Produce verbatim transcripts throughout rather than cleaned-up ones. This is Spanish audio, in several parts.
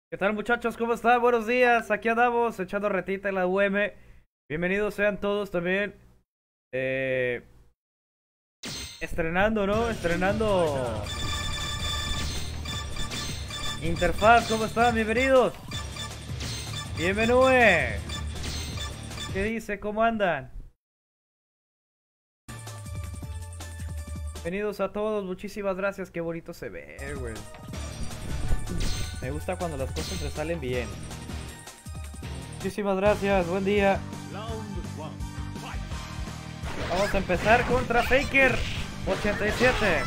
¿Qué tal, muchachos? ¿Cómo están? Buenos días, aquí andamos echando retita en la U M. Bienvenidos sean todos también. eh, Estrenando, ¿no? Estrenando interfaz. ¿Cómo están? Bienvenidos. Bienvenido. ¿Qué dice? ¿Cómo andan? Bienvenidos a todos, muchísimas gracias. Qué bonito se ve, güey. Me gusta cuando las cosas le salen bien. Muchísimas gracias, buen día. Vamos a empezar contra Faker ochenta y siete.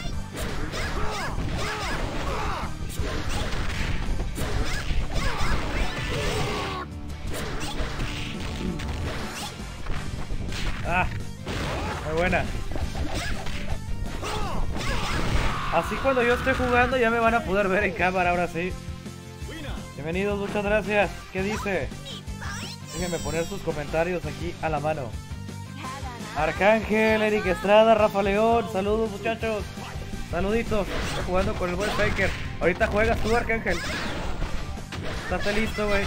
Ah, muy buena. Así cuando yo esté jugando ya me van a poder ver en cámara, ahora sí. Bienvenidos, muchas gracias. ¿Qué dice? Déjenme poner sus comentarios aquí a la mano. Arcángel, Eric Estrada, Rafa León, saludos muchachos. Saluditos. Estoy jugando con el buen Faker. Ahorita juegas tú, Arcángel. Estás listo, güey.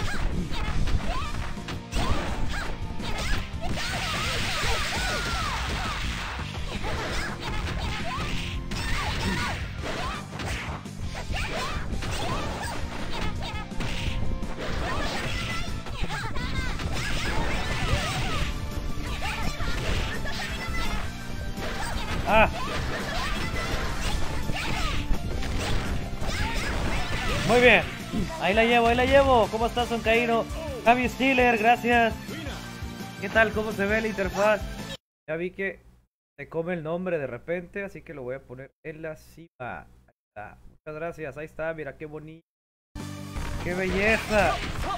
Ah. Muy bien. Ahí la llevo, ahí la llevo. ¿Cómo estás, Soncaíno? Javi Stiller, gracias. ¿Qué tal? ¿Cómo se ve la interfaz? Ya vi que se come el nombre de repente, así que lo voy a poner en la cima. Ahí está. Muchas gracias. Ahí está, mira qué bonito. ¡Qué belleza!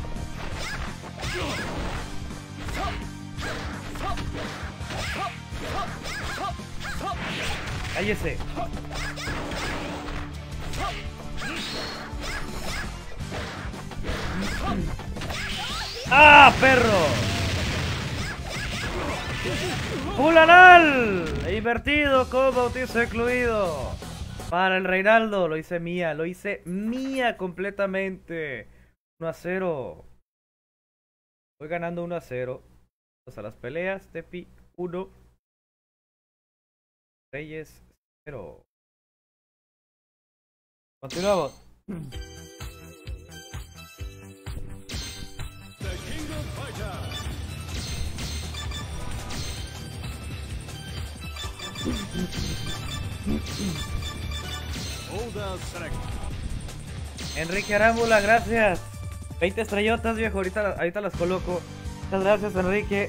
¡Cállese! ¡Ah, perro! ¡Fulanal! Invertido con bautizo incluido. Para el Reinaldo, lo hice mía, lo hice mía completamente. uno a cero. Voy ganando uno a cero. Vamos a las peleas. Tepi uno. Reyes cero. Continuamos. Enrique Arámbula, gracias. veinte estrellotas, viejo. Ahorita, ahorita las coloco. Muchas gracias, Enrique.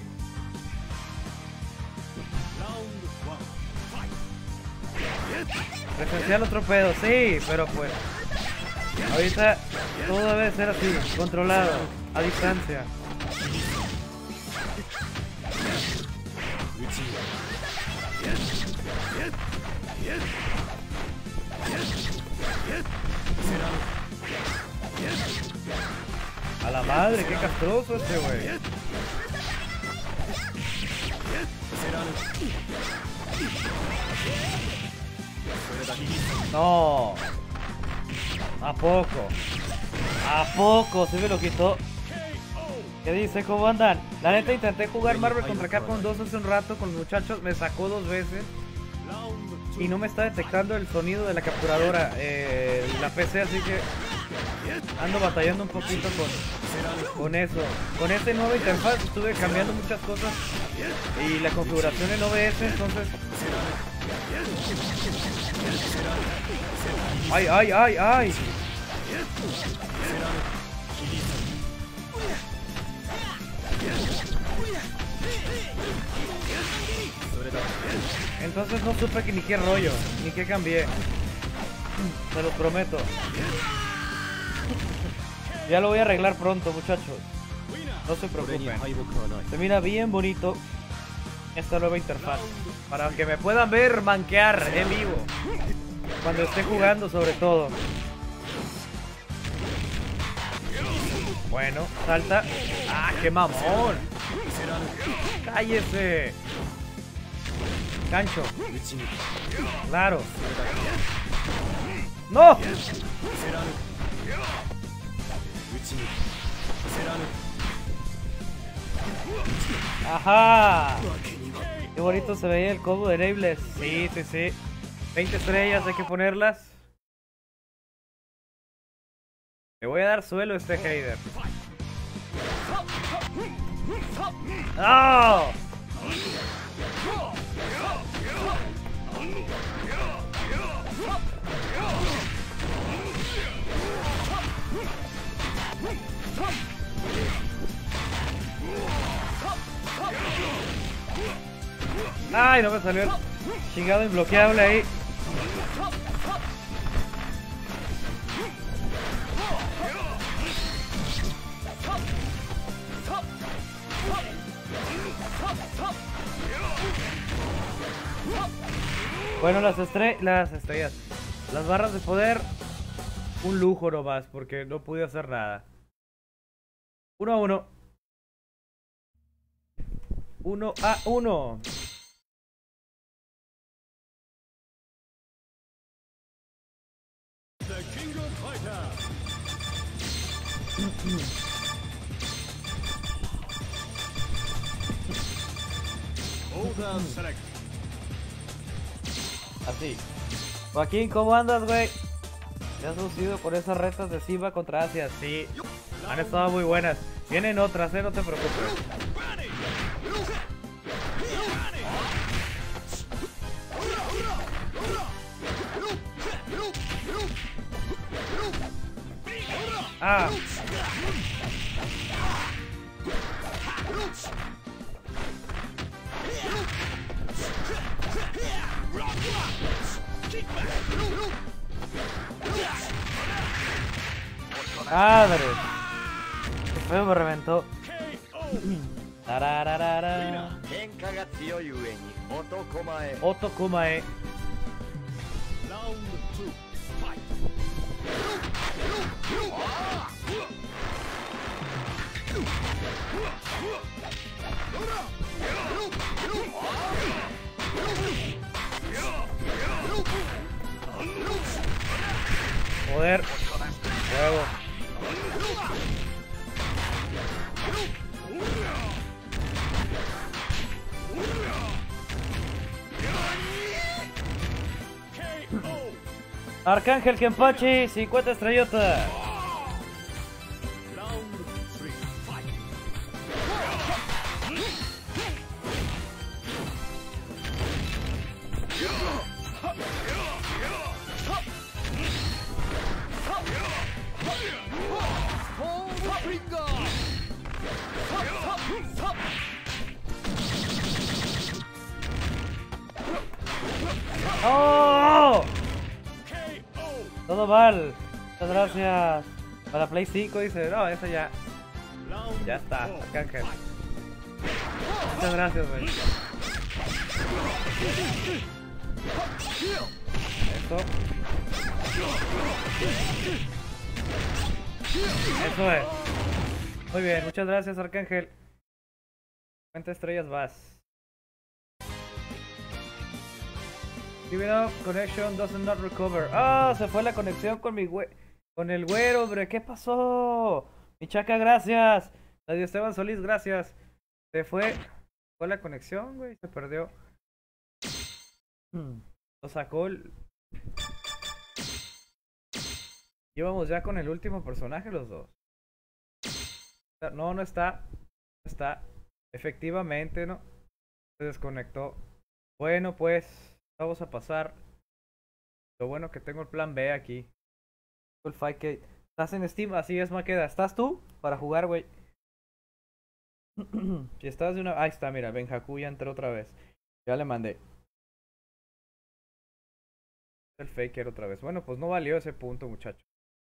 Presencial otro pedo, sí, pero pues ahorita todo debe ser así, controlado, a distancia. A la madre, qué castroso este güey. No. ¿A poco? ¿A poco? ¿Se me lo quitó? ¿Qué dice? ¿Cómo andan? La neta intenté jugar Marvel contra Capcom dos hace un rato con los muchachos. Me sacó dos veces. Y no me está detectando el sonido de la capturadora. Eh, la P C, así que ando batallando un poquito con, con eso. Con esta nueva interfaz estuve cambiando muchas cosas. Y la configuración en O B S, entonces... ¡Ay, ay, ay, ay! Entonces no supe que ni qué rollo, ni qué cambié. Se los prometo. Ya lo voy a arreglar pronto, muchachos. No se preocupen. Se mira bien bonito esta nueva interfaz. Para que me puedan ver manquear en vivo. Cuando esté jugando, sobre todo. Bueno, salta. ¡Ah, qué mamón! ¡Cállese! Gancho. Claro. ¡No! Ajá. Qué bonito se veía el combo de Nameless. Sí, sí, sí. veinte estrellas, hay que ponerlas. Le voy a dar suelo a este Heider. ¡Oh! Ay, no me salió el chingado imbloqueable ahí. Bueno, las estrellas, las estrellas, las barras de poder, un lujo nomás, porque no pude hacer nada. Uno a uno. Uno a uno. Así. Joaquín, ¿cómo andas, güey? ¿Te has lucido por esas retas de Simba contra Asia? Sí, han estado muy buenas. Vienen otras, eh, no te preocupes. Ah. Madre. Qué feo me reventó. Tarararara. Otokumae. Joder. Huevo. Arcángel Kenpachi, cincuenta estrellotas. ¡Oh! Todo mal. Muchas gracias. Para Play cinco dice, no, eso ya. Ya está, Arcángel. Muchas gracias, güey. Eso. Eso es. Muy bien, muchas gracias, Arcángel. ¿Cuántas estrellas vas? Give it up, connection doesn't not recover. Ah, oh, se fue la conexión con mi güey. Con el güero, hombre. ¿Qué pasó? Mi chaca, gracias. Radio Esteban Solís, gracias. Se fue. Fue la conexión, güey. Se perdió. Hmm. Lo sacó el... Íbamos ya con el último personaje los dos. No, no está. No está. Efectivamente, ¿no? Se desconectó. Bueno, pues vamos a pasar. Lo bueno que tengo el plan B aquí. El fight que... ¿Estás en Steam? Así es, Maqueda. ¿Estás tú? Para jugar, güey. Si estás de una... Ahí está, mira. Benjaku ya entró otra vez. Ya le mandé. El faker otra vez. Bueno, pues no valió ese punto, muchacho.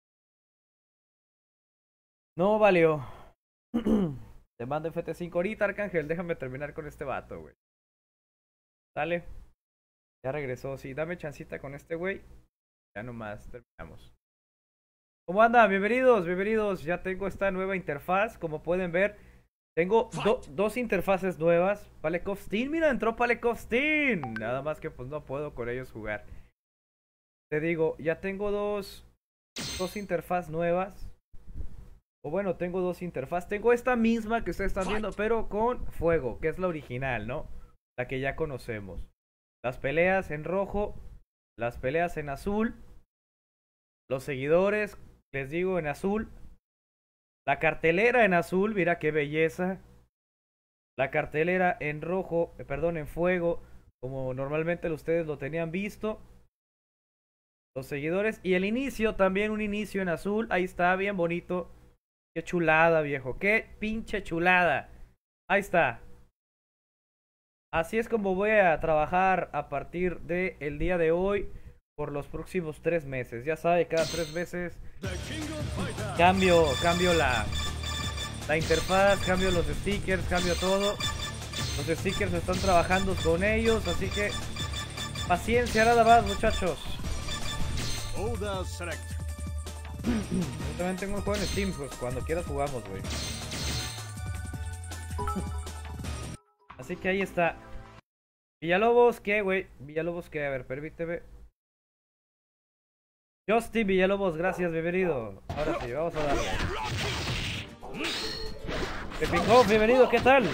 No valió. Te mando F T cinco ahorita, Arcángel. Déjame terminar con este vato, güey. Dale. Ya regresó. Sí, dame chancita con este güey. Ya nomás terminamos. ¿Cómo anda? Bienvenidos, bienvenidos. Ya tengo esta nueva interfaz. Como pueden ver, tengo do dos interfaces nuevas. Palekov Steam. Mira, entró Palekov Steam. Nada más que pues no puedo con ellos jugar. Te digo, ya tengo dos, dos interfaz nuevas. O bueno, tengo dos interfaz. Tengo esta misma que ustedes están viendo, pero con fuego, que es la original, ¿no? La que ya conocemos. Las peleas en rojo, las peleas en azul, los seguidores, les digo, en azul. La cartelera en azul, mira qué belleza. La cartelera en rojo, eh, perdón, en fuego, como normalmente ustedes lo tenían visto. Los seguidores y el inicio, también un inicio en azul. Ahí está, bien bonito. Qué chulada, viejo. Qué pinche chulada. Ahí está. Así es como voy a trabajar a partir del día de hoy por los próximos tres meses. Ya sabe, cada tres meses cambio, cambio la, la interfaz, cambio los stickers, cambio todo. Los stickers están trabajando con ellos, así que paciencia nada más, muchachos. Yo también tengo un juego en Steam, pues cuando quieras jugamos, güey. Así que ahí está. Villalobos, ¿qué, güey? Villalobos, ¿qué? A ver, permíteme. Justin Villalobos, gracias, bienvenido. Ahora sí, vamos a darle. Pepicó, bienvenido, ¿qué tal?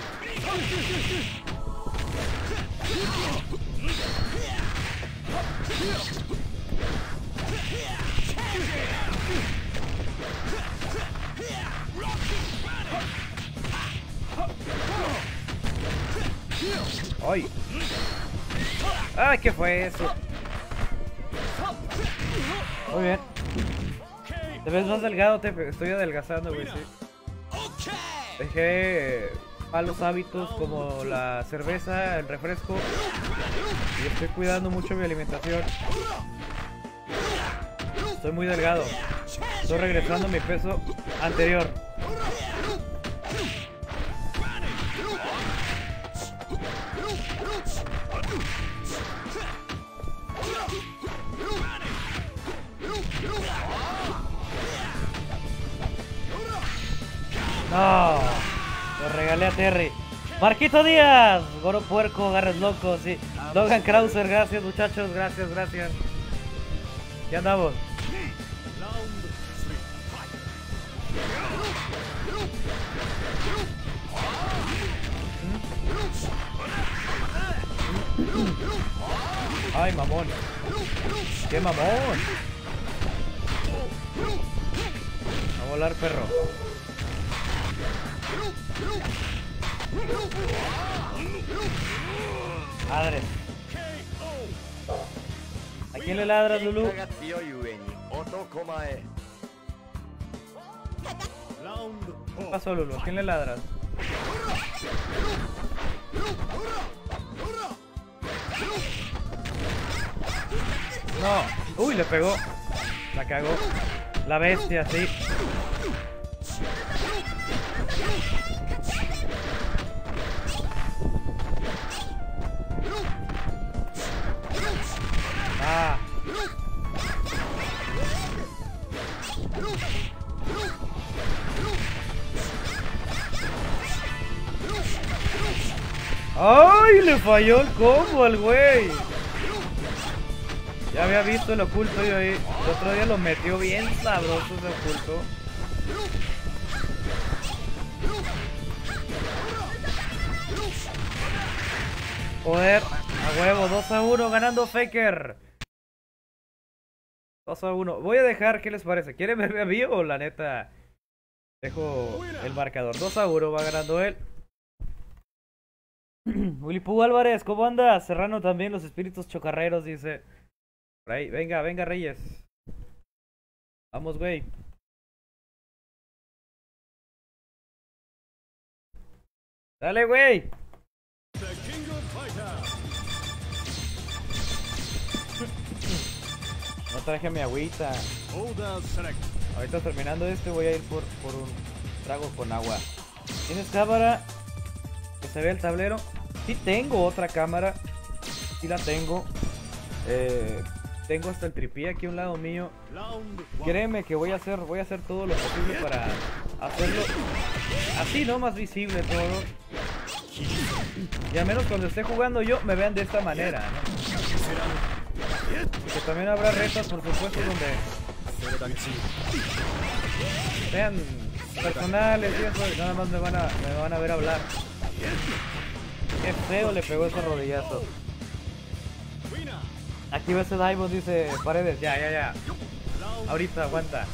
¡Ay! ¡Ay, qué fue eso! Muy bien. Te ves más delgado, te estoy adelgazando, güey, sí. Dejé malos hábitos como la cerveza, el refresco. Y estoy cuidando mucho mi alimentación. Estoy muy delgado. Estoy regresando a mi peso anterior. No, lo regalé a Terry. Marquito Díaz, Goro Puerco, Garres Locos, sí. Logan Krauser, gracias muchachos, gracias, gracias. Ya andamos. Ay, mamón. Qué mamón. A volar, perro. Madre. ¿A quién le ladras, Lulu? ¿Qué pasó, Lulu? ¿A quién le ladras? No. Uy, le pegó. La cagó. La bestia, sí. Ah. ¡Ay! Le falló el combo al güey. Ya había visto el oculto yo ahí. El otro día lo metió bien sabroso ese oculto. Joder, a huevo, dos a uno ganando Faker. dos a uno. Voy a dejar, ¿qué les parece? ¿Quieren verme a mí o la neta? Dejo el marcador. dos a uno va ganando él. Willy Pú Álvarez, ¿cómo anda? Serrano también, los espíritus chocarreros, dice. Por ahí, venga, venga, Reyes. Vamos, güey. Dale, güey. No traje mi agüita. Ahorita terminando este voy a ir por, por un trago con agua. ¿Tienes cámara? Que se ve el tablero. Sí tengo otra cámara. Sí la tengo. Eh, tengo hasta el tripié aquí a un lado mío. Créeme que voy a hacer, voy a hacer todo lo posible para hacerlo así, ¿no? Más visible todo. Y al menos cuando esté jugando yo me vean de esta manera, ¿no? Que también habrá retas, por supuesto, donde sean personales y eso, y nada más me van a, me van a ver hablar. Qué feo le pegó ese rodillazo. Aquí va ese Diamond, dice Paredes. Ya, ya, ya. Ahorita, aguanta.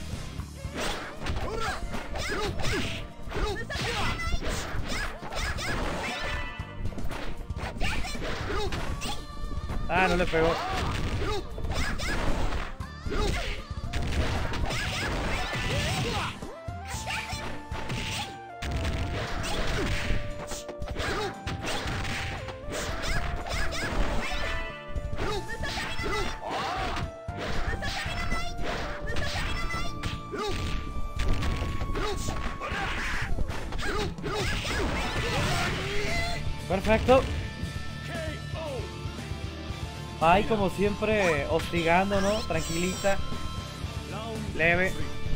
Ah, no le pegó. Perfecto. Ahí como siempre hostigando, ¿no? Tranquilita. Leve.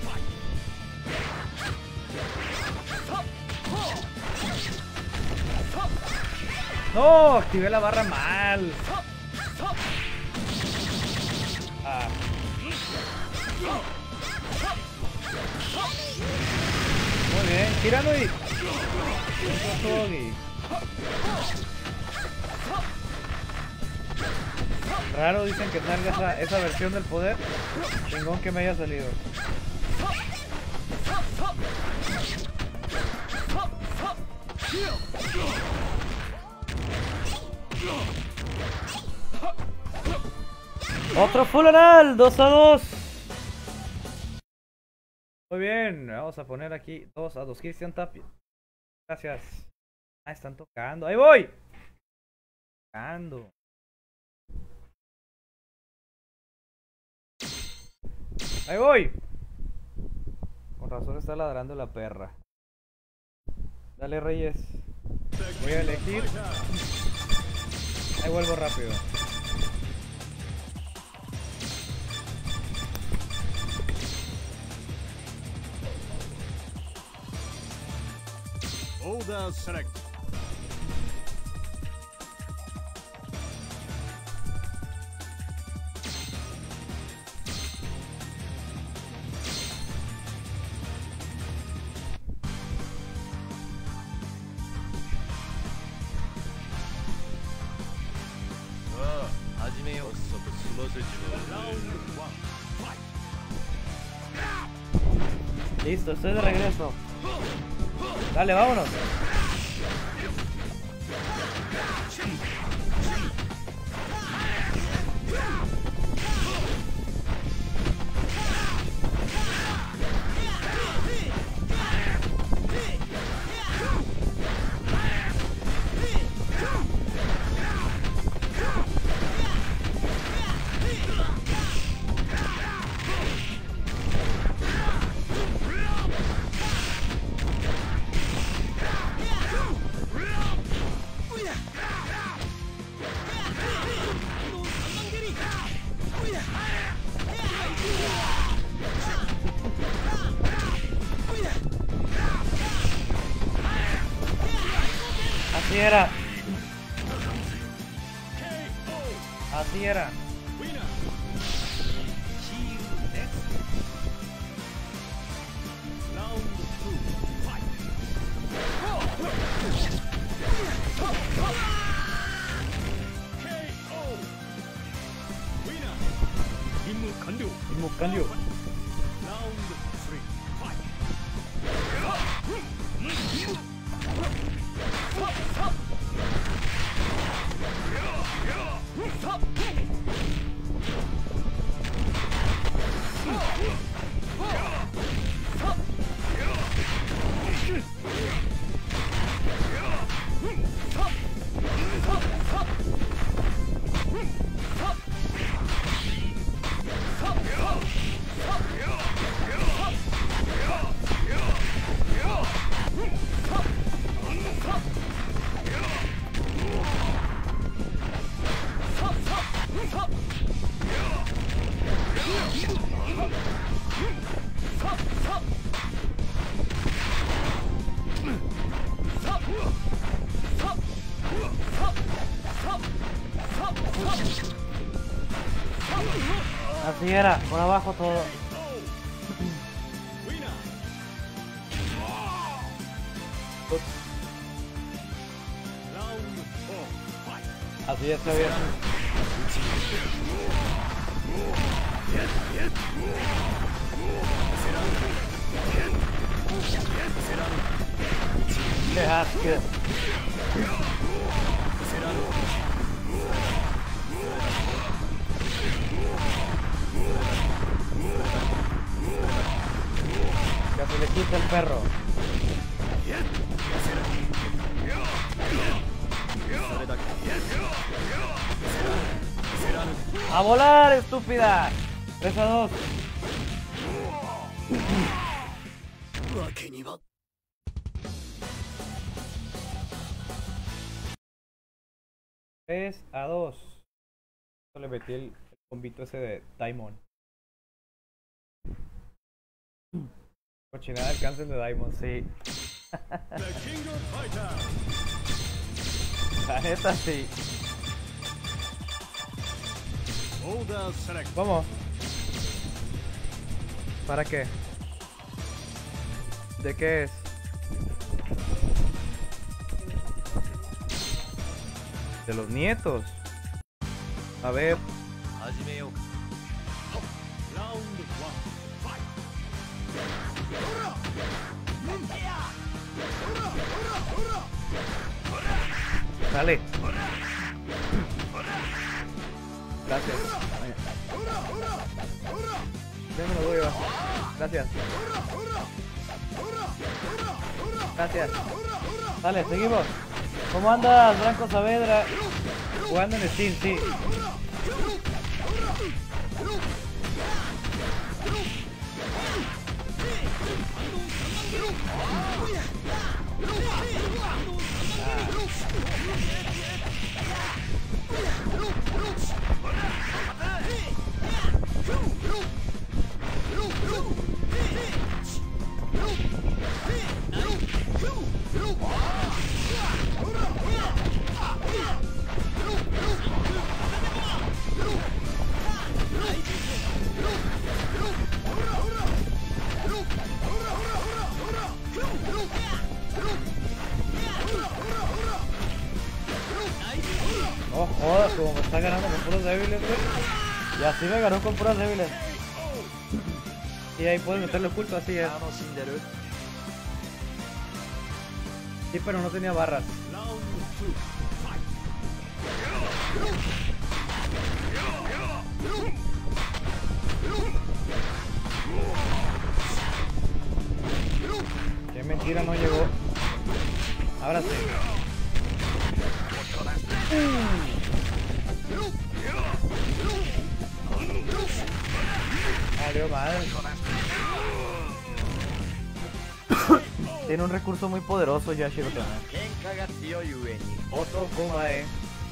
No, activé la barra mal. Ah. Muy bien, tirando y... Raro, dicen que salga esa, esa versión del poder. Chingón que me haya salido. Otro full anal, dos a dos. Muy bien, vamos a poner aquí dos a dos. Cristian Tapia. Gracias. Ah, están tocando. Ahí voy. Tocando. Ahí voy. Con razón está ladrando la perra. Dale, Reyes. Voy a elegir. Ahí vuelvo rápido. Order select. Listo, estoy de regreso. Dale, vámonos. Así era. Así era. 임무 완료. Así era, por abajo todo. minutos. Así ya está bien. ¡Qué asco! Ya se le quita el perro. ¡A volar, estúpida! tres a dos. tres a dos. Le metí el, el combito ese de Daimon. Cochinada el cáncer de Daimon, sí. La neta, sí. ¿Cómo? ¿Para qué? ¿De qué es? De los nietos. A ver. Dale. Gracias. Ya me lo doy, va. Gracias. Gracias. Dale, seguimos. ¿Cómo andas, Branco Saavedra? Jugando en Steam, sí. Oh, joder, como me está ganando con puros débiles, güey. Y así me ganó con puros débiles. Y ahí puedes meterle oculto, así es. Sí, pero no tenía barras. Qué mentira, no llegó. Ahora sí. Adiós, madre. Tiene un recurso muy poderoso Yashiro también. Otro Komae.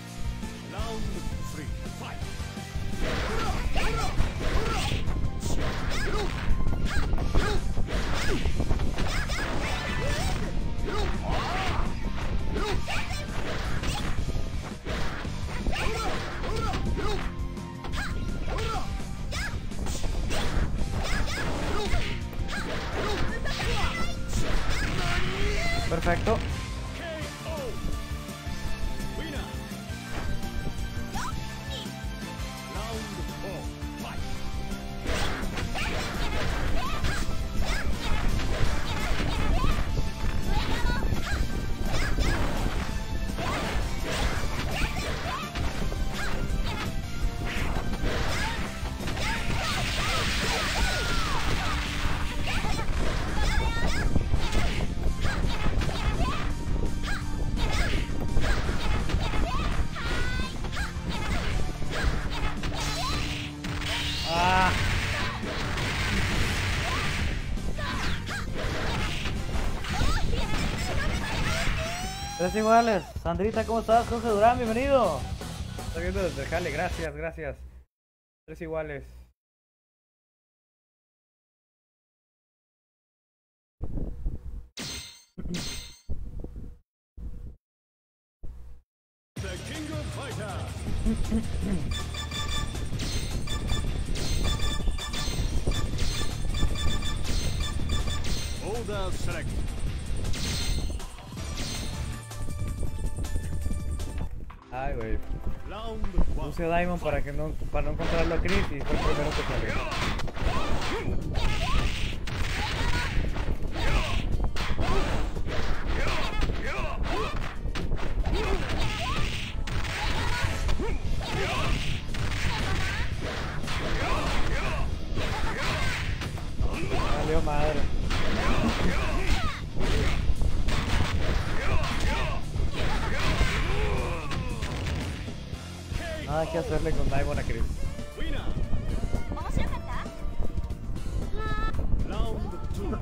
Perfecto. Tres iguales. Sandrita, ¿cómo estás? Jorge Durán, bienvenido. Está viendo desde Jale, gracias, gracias. Tres iguales. The King of Fighters. Order select. Ay, güey. Round one. Puse Diamond para que no, para no encontrarlo a Chris y fue el primero que salió. Salió madre. Nada que hacerle con Diamond a Chris. Winner. 面白かった Round two.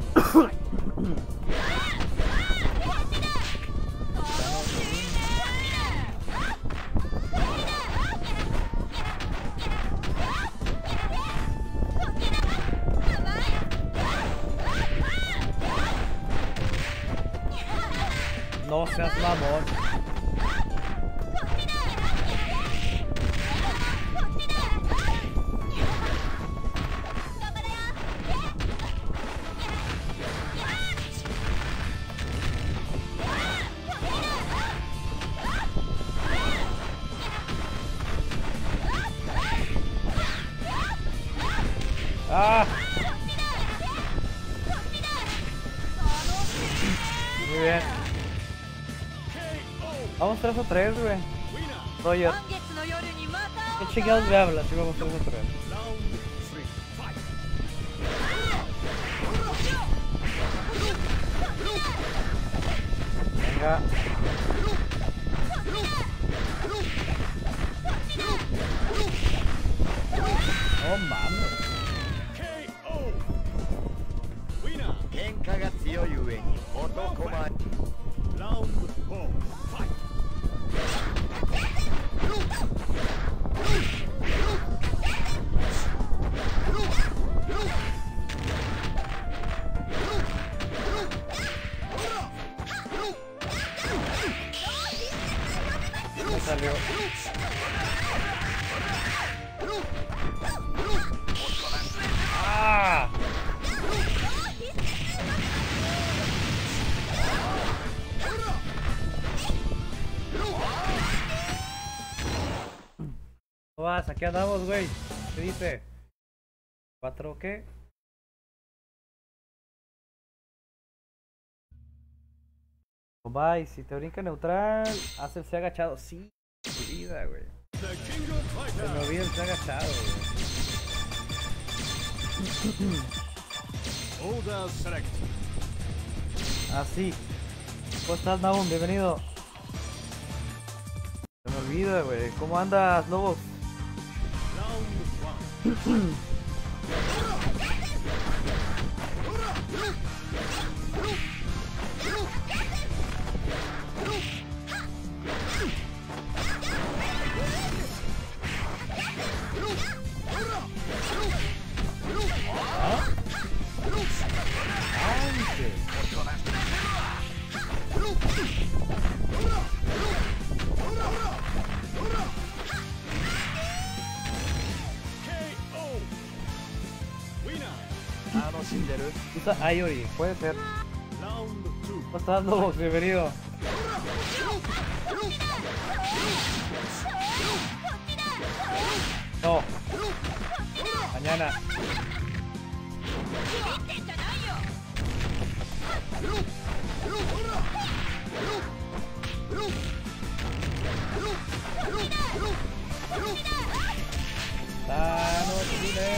No seas mamón. Ah. Muy bien. Vamos tres a tres, güey. Roger. 満月の夜にまた ¿Qué chingados me hablas? Sí, vamos tres a tres. Round three. Fight. Venga. No mames. K O. Winner. 喧嘩が強い上に男前 Round four. Fight. Me salió. ¡Ah! ¿Cómo vas? Aquí andamos, güey. ¿Qué dice? ¿Cuatro qué? Va, y si te brinca neutral, hace el C agachado. Sí, mi vida, güey. The King of Se me Fighters. olvida el C agachado, güey. Order select. Así. ¿Cómo estás, Naum? Bienvenido. Se me olvida, güey. ¿Cómo andas, Lobos? Round one. ¿Ah? Antes. K O. Winner. 楽しんでる Usa Ayori, puede ser. Round two. ¿Cómo estás, Lobos? Bienvenido. No. Mañana. Thanos Chile.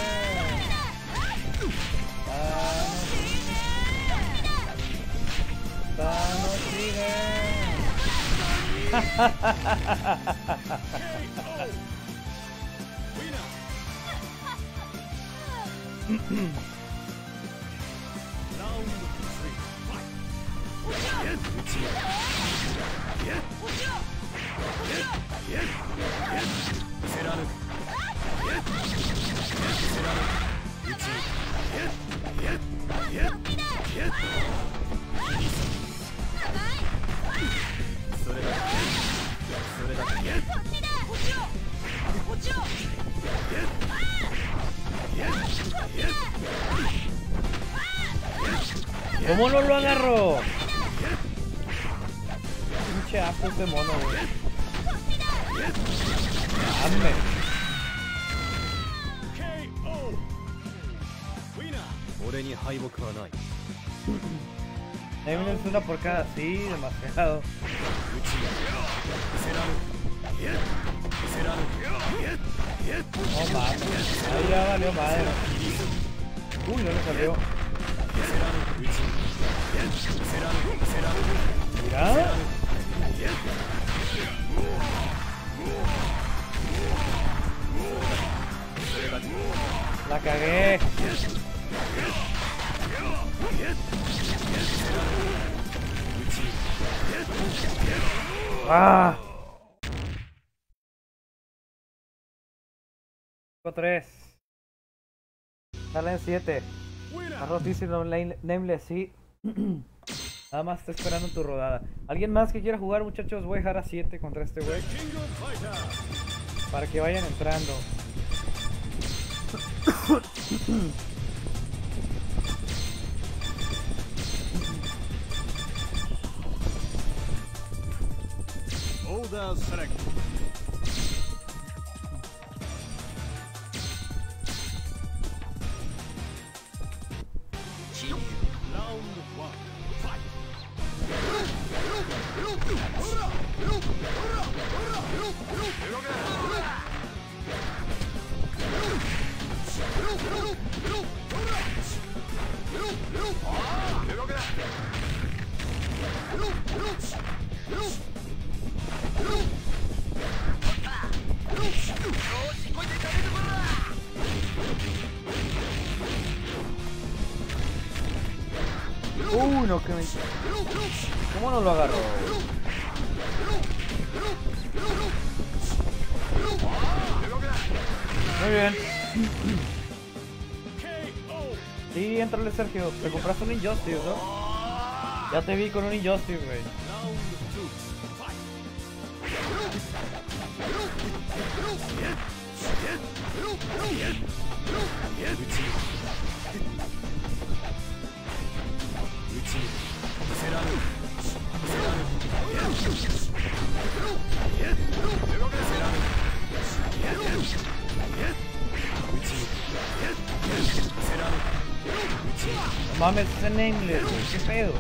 Thanos. Thanos Chile. Winner. Round three. Fight. ¿Cómo no lo agarró? Pinche asco este mono, güey. Dame. K O. Winner. 俺に敗北はない。 Nameless una por cada, sí, demasiado. 打ち見せらぬせらぬ No mames, ahí ya valió madre. Uy, no le salió. せらぬ打ち見せらぬせらぬ Mira. La cagué. Ah. tres. Sale en siete. Arroz dice no, Nameless, sí. Nada más está esperando tu rodada. ¿Alguien más que quiera jugar, muchachos? Voy a dejar a siete contra este güey. Para que vayan entrando. Order select. Round one. Fight. Uy, no, que me... ¿Cómo no lo agarró? Muy bien. Sí, entrale, Sergio. Te compraste un Injustice, ¿no? Ya te vi con un Injustice, güey. Round two. Fight. No mames, ese Nameless, güey. ¿Qué pedo?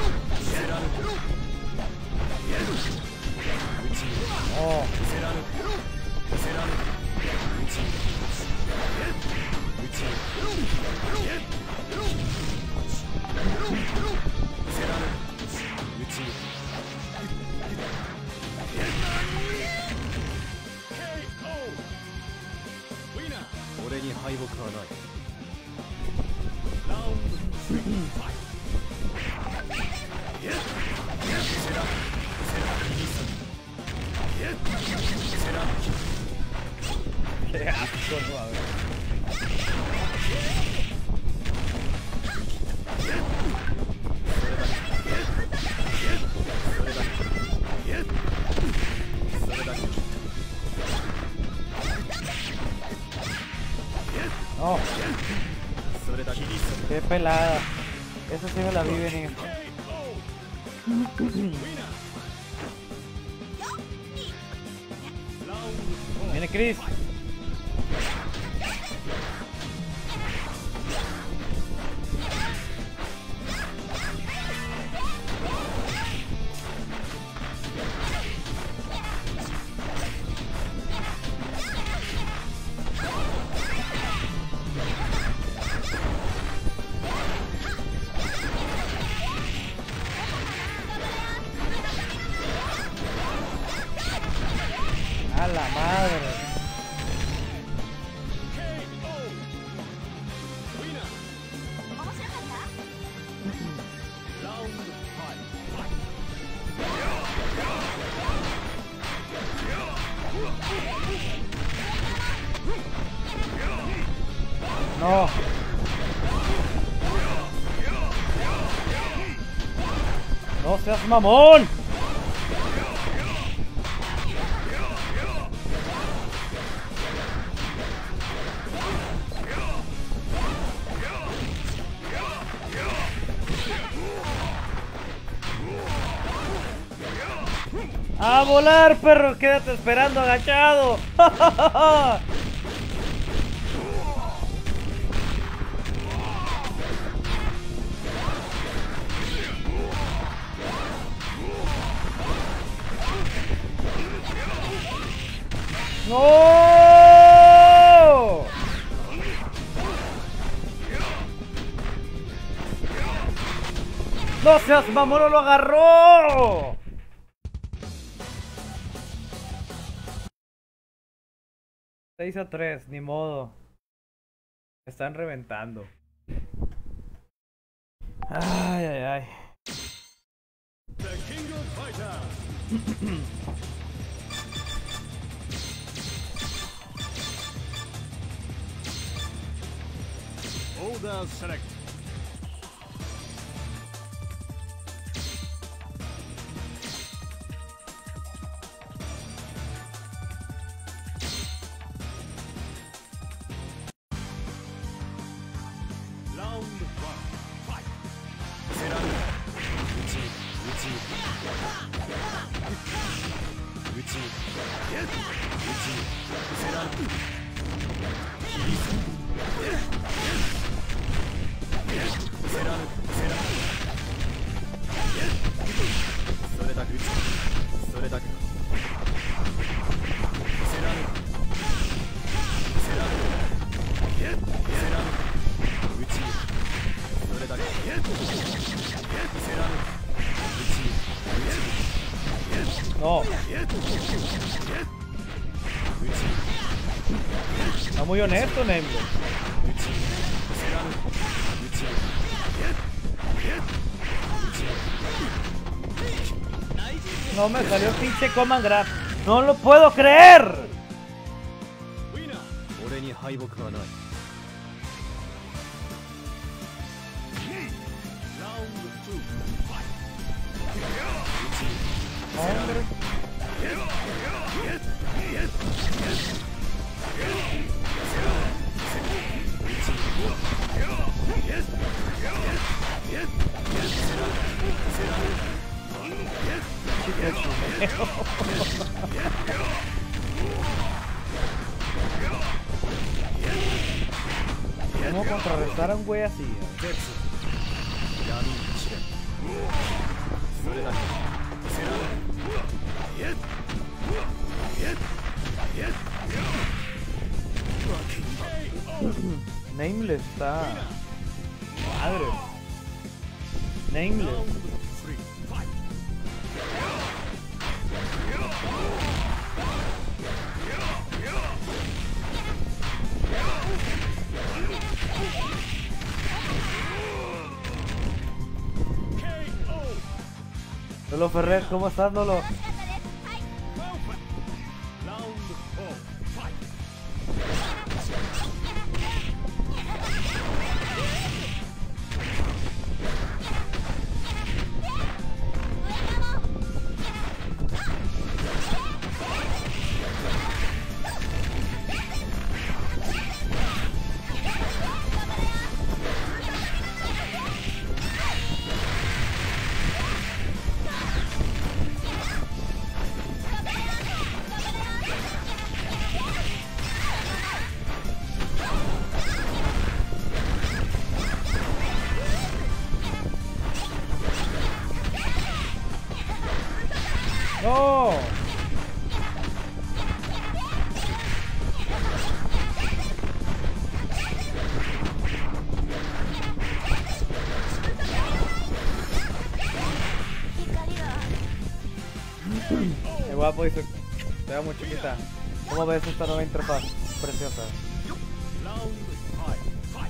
Oh. Winner. 俺に敗北はない。 Round three. Fight. Qué asco, no, a ver. No. Qué pelada. Esa sí me la vi venir. Viene Chris. A la madre. No. No seas mamón. ¡A volar, perro! ¡Quédate esperando agachado! ¡No! ¡No seas mamón, no lo agarró! seis a tres, ni modo. Me están reventando. Ay, ay, ay. The King of Fighters. Order select. Round one, fight. Serang. Uchi, uchi. Uchi. Yes. Uchi. Serang. Kirisu. Yes. Yes. Serang. Serang. Yes. それだけ。それだけ。Serang. Serang. Yes. Serang. Uchi. それだけ。Yes. Yes. Serang. Uchi. Yes. Yes. No, Yes. Yes. Uchi. está muy honesto, Nameless. Uchi. Serang. Uchi. Yes. Yes. Uchi. No me salió pinche command grab. ¡No lo puedo creer! Winner. 俺に敗北はない。 Round two, fight. Hombre. Yes. Yes. Yes. Yes. Yes. Yes. Yes. ¿Cómo contrarrestar a un güey así? 鉄闇一連それだけ Yes. Yes. Yes. Nameless está... Madre. Nameless. Round three, fight. K O. Lolo Ferrer, ¿cómo estás, Lolo? Perfect. Round four, fight. ¡No! Qué guapo y se... Te da muy chiquita. ¿Cómo ves esta nueva interfaz? Preciosa. Round five, fight.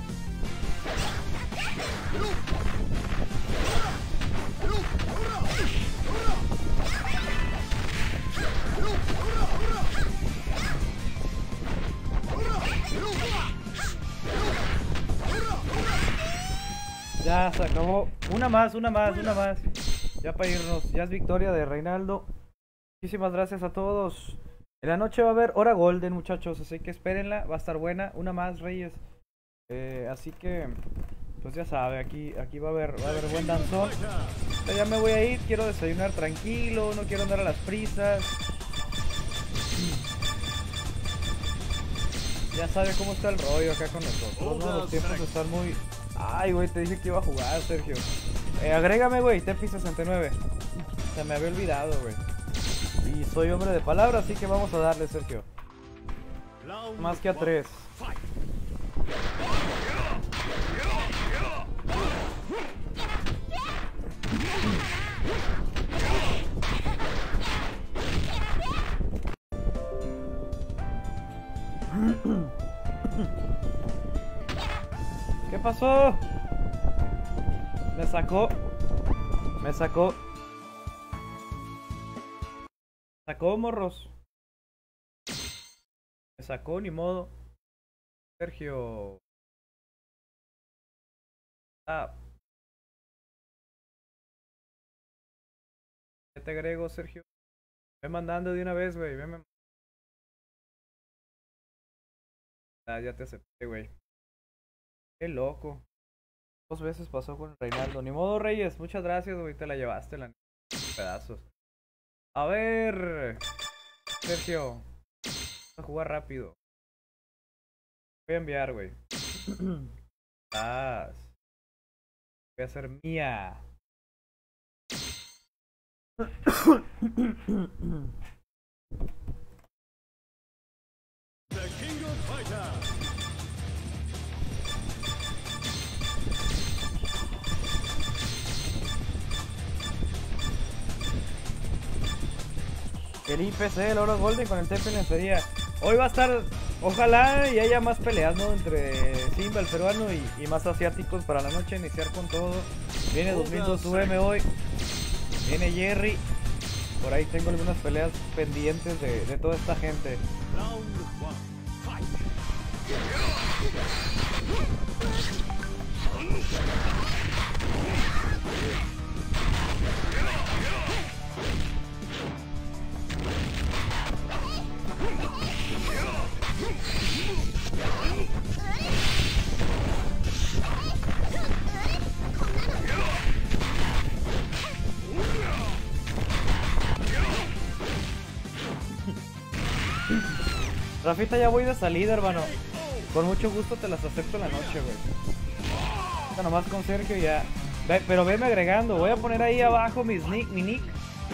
Ya se acabó. Una más, una más, una más. Ya para irnos. Ya es victoria de Reinaldo. Muchísimas gracias a todos. En la noche va a haber hora golden, muchachos. Así que espérenla. Va a estar buena. Una más, Reyes. Eh, así que... Pues pues ya sabe, aquí, aquí va a haber, va a haber buen danzón. Ya me voy a ir, quiero desayunar tranquilo, no quiero andar a las prisas. Ya sabe cómo está el rollo acá con nosotros, ¿no? Los tiempos están muy... Ay, güey, te dije que iba a jugar, Sergio. Eh, agrégame, güey, Tepi sesenta y nueve. Se me había olvidado, güey. Y soy hombre de palabra, así que vamos a darle, Sergio. Más que a tres. ¿Qué pasó? Me sacó. Me sacó. Sacó, morros. Me sacó, ni modo. Sergio. Ah. ¿Qué te agrego, Sergio? Ve mandando de una vez, güey. Ve. Ah, ya te acepté, güey. Qué loco. Dos veces pasó con Reinaldo. Ni modo, Reyes. Muchas gracias, güey. Te la llevaste, la pedazos. A ver. Sergio. Vamos a jugar rápido. Voy a enviar, güey. Ah. Voy a hacer mía. The King of Fighters. El I P C, el oro golden con el T P en sería. Hoy va a estar, ojalá y haya más peleas, ¿no? Entre Simba, el peruano y, y más asiáticos para la noche, iniciar con todo. Viene dos mil dos U M hoy. Viene Jerry. Por ahí tengo algunas peleas pendientes de, de toda esta gente. Round one. Fight. Rafita, ya voy de salida, hermano. Con mucho gusto te las acepto en la noche, güey. Está nomás con Sergio y ya. Ve, pero veme agregando. Voy a poner ahí abajo mis nick, mi nick.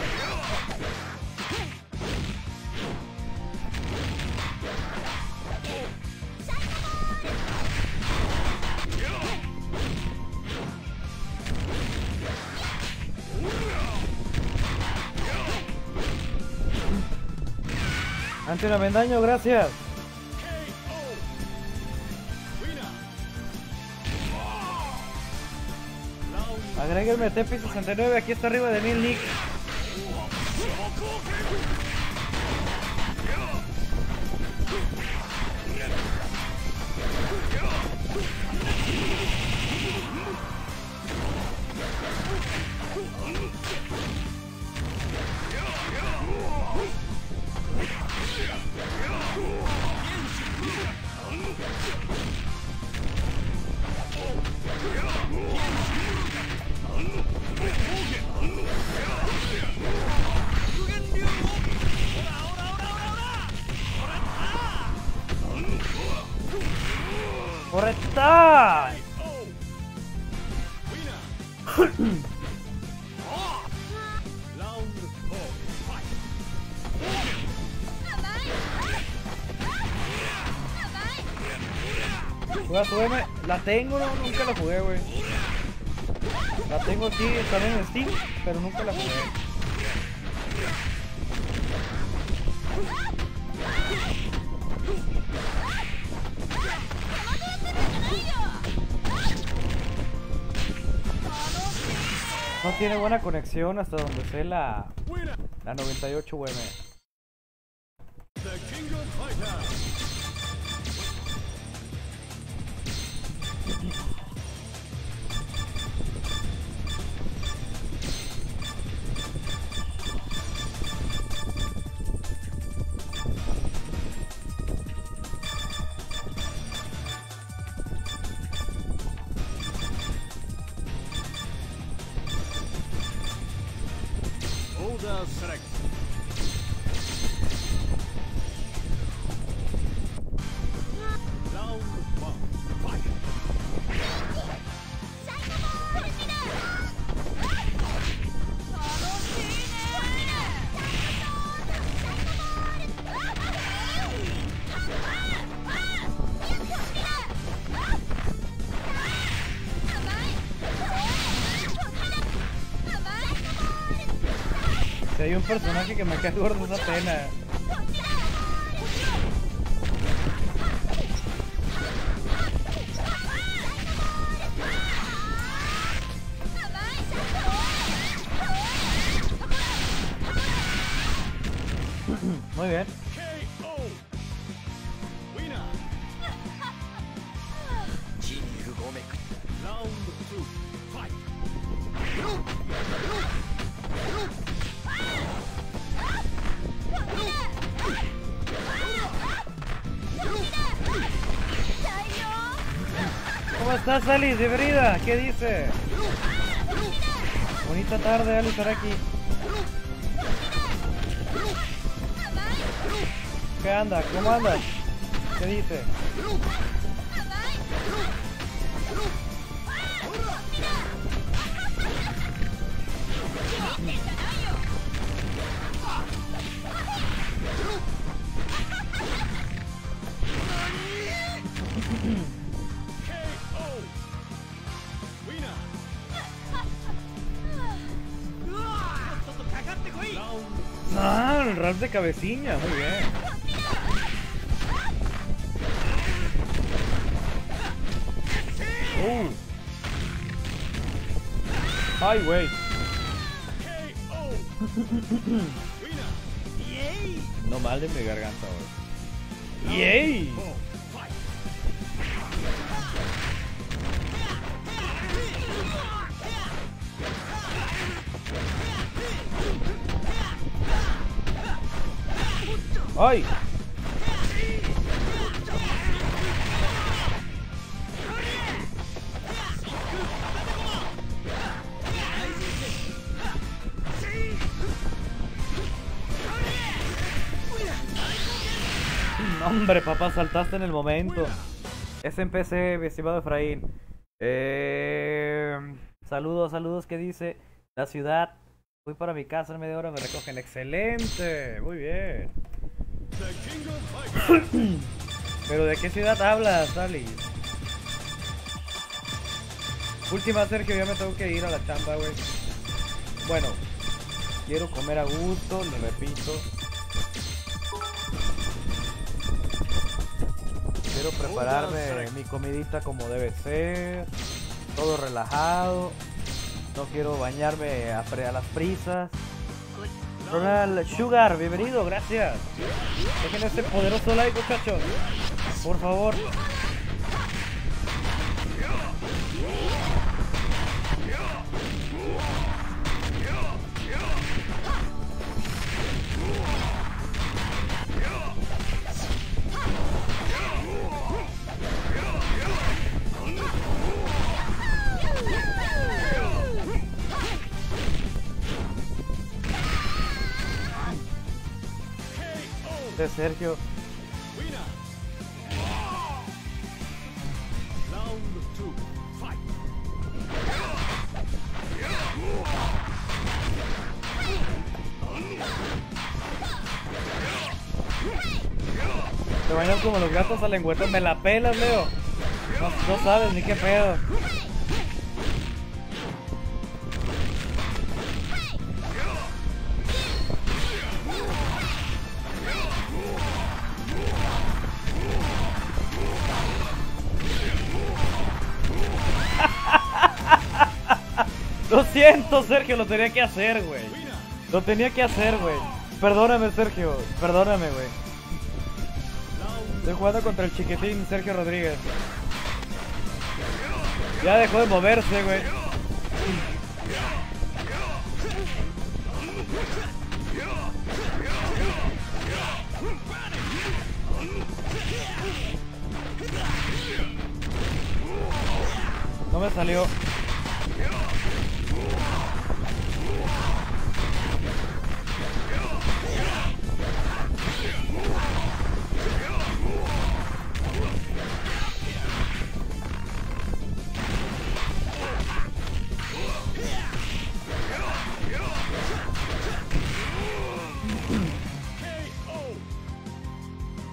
Antonio Avendaño, gracias. Agréguenme T P sesenta y nueve, aquí está arriba de mí el nick. ¡Correcta! Juega su M, la tengo, no, nunca la jugué, güey. La tengo aquí también en Steam, pero nunca la jugué. No tiene buena conexión hasta donde sé la, la noventa y ocho U M. The King of Fighters. First select. Round one. Fight. 楽しいね Si hay un personaje que me cae gordo, esa pena. Muy bien. K O. Winner. Round two. Fight. ¿Cómo estás, Alice? Bienvenida. ¿Qué dice? Bonita tarde, Alice, estar aquí. ¿Qué anda? ¿Cómo andas? ¿Qué dice? Ah, el rap de cabecilla, muy bien. Uh. Ay, güey. No mal de mi garganta, güey. ¡Yay! ¡Ay! Hombre, papá, saltaste en el momento. Es en P C, mi estimado Efraín. Eh, saludos, saludos, ¿qué dice? La ciudad. Voy para mi casa en media hora, me recogen. ¡Excelente! Muy bien. ¿Pero de qué ciudad hablas, Sally? Última, Sergio, ya me tengo que ir a la chamba, güey. Bueno, quiero comer a gusto, le repito. Quiero prepararme mi comidita como debe ser. Todo relajado. No quiero bañarme a, a las prisas. Ronald Sugar, bienvenido, gracias. Dejen este poderoso like, muchachos. Por favor. De Sergio. Te bañan como los gatos a lengüetas, me la pelas, Leo. No, no sabes ni qué pedo. Lo siento, Sergio, lo tenía que hacer, güey. Lo tenía que hacer, güey. Perdóname, Sergio. Perdóname, güey. Estoy jugando contra el chiquitín Sergio Rodríguez. Ya dejó de moverse, güey. No me salió.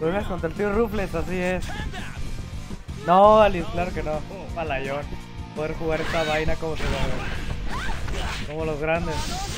peleas contra el tío Rufles, así es. No, Alice, claro que no. Malayón. Poder jugar esta vaina como se va. Como los grandes.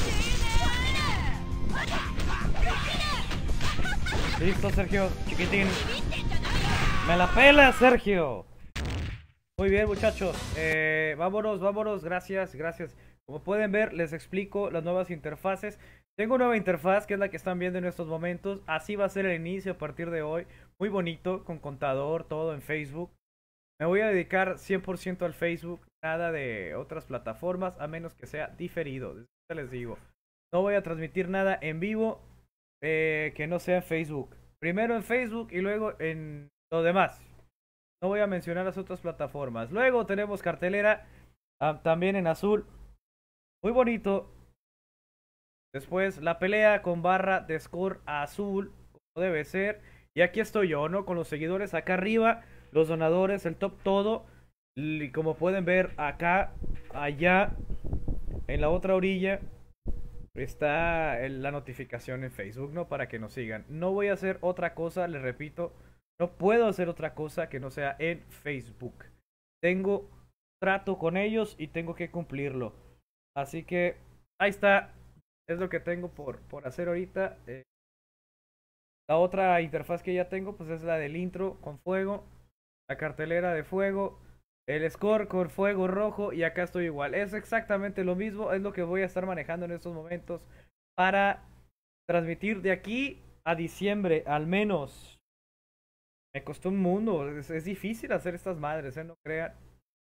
Listo, Sergio, chiquitín. Me la pela, Sergio. Muy bien, muchachos. Eh, vámonos, vámonos. Gracias, gracias. Como pueden ver, les explico las nuevas interfaces. Tengo una nueva interfaz que es la que están viendo en estos momentos. Así va a ser el inicio a partir de hoy. Muy bonito, con contador, todo en Facebook. Me voy a dedicar cien por ciento al Facebook. Nada de otras plataformas, a menos que sea diferido. Les digo, no voy a transmitir nada en vivo eh, que no sea en Facebook. Primero en Facebook y luego en lo demás. No voy a mencionar las otras plataformas. Luego tenemos cartelera ah, también en azul. Muy bonito. Después la pelea con barra de score azul, como debe ser. Y aquí estoy yo, ¿no? Con los seguidores acá arriba, los donadores, el top todo. Y como pueden ver acá, allá, en la otra orilla, está el- la notificación en Facebook, ¿no? Para que nos sigan. No voy a hacer otra cosa, les repito. No puedo hacer otra cosa que no sea en Facebook. Tengo trato con ellos y tengo que cumplirlo. Así que ahí está. Es lo que tengo por, por hacer ahorita. Eh, la otra interfaz que ya tengo pues es la del intro con fuego. La cartelera de fuego. El score con fuego rojo. Y acá estoy igual. Es exactamente lo mismo. Es lo que voy a estar manejando en estos momentos. Para transmitir de aquí a diciembre al menos. Me costó un mundo. Es, es difícil hacer estas madres, ¿eh? No crean.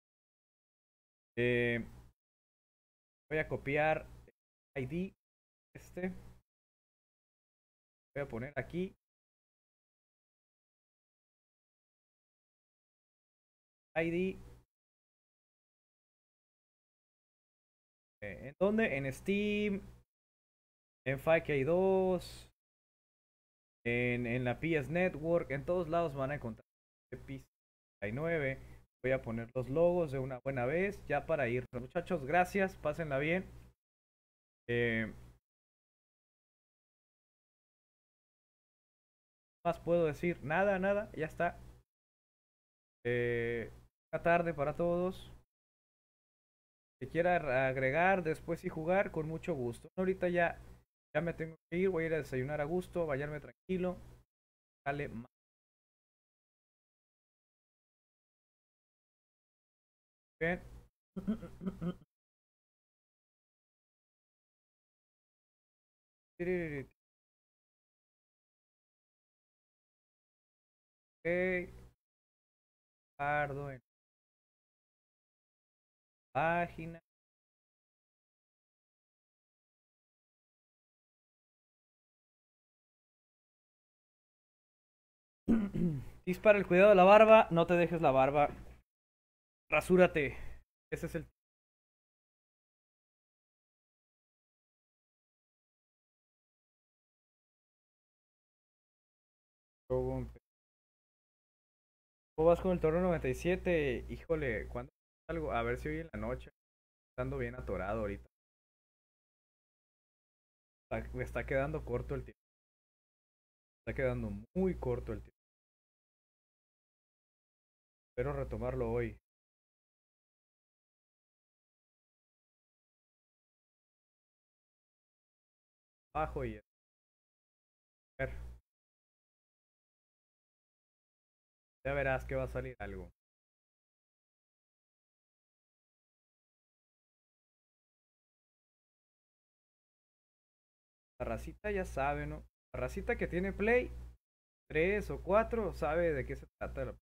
Eh, voy a copiar el I D. Este. Voy a poner aquí. I D. Eh, ¿En dónde? En Steam. En cinco K dos. En, en la P S Network. En todos lados van a encontrar P S nueve. Voy a poner los logos de una buena vez. Ya para ir. Muchachos, gracias. Pásenla bien. Eh, más puedo decir? Nada, nada. Ya está. Eh, buena tarde para todos. Si quiera agregar después y jugar, con mucho gusto. Ahorita ya, ya me tengo que ir. Voy a ir a desayunar a gusto. Bañarme tranquilo. Dale. Bien. Ok. Pardo en página. Tips para el cuidado de la barba. No te dejes la barba. Rasúrate. Ese es el. ¿Cómo vas con el Toro noventa y siete? Híjole, ¿cuándo salgo? A ver si hoy en la noche. Estando bien atorado ahorita. Me está quedando corto el tiempo. Me está quedando muy corto el tiempo. Espero retomarlo hoy. Bajo y a ver. Ya verás que va a salir algo. La racita ya sabe, ¿no? La racita que tiene Play tres o cuatro sabe de qué se trata. la-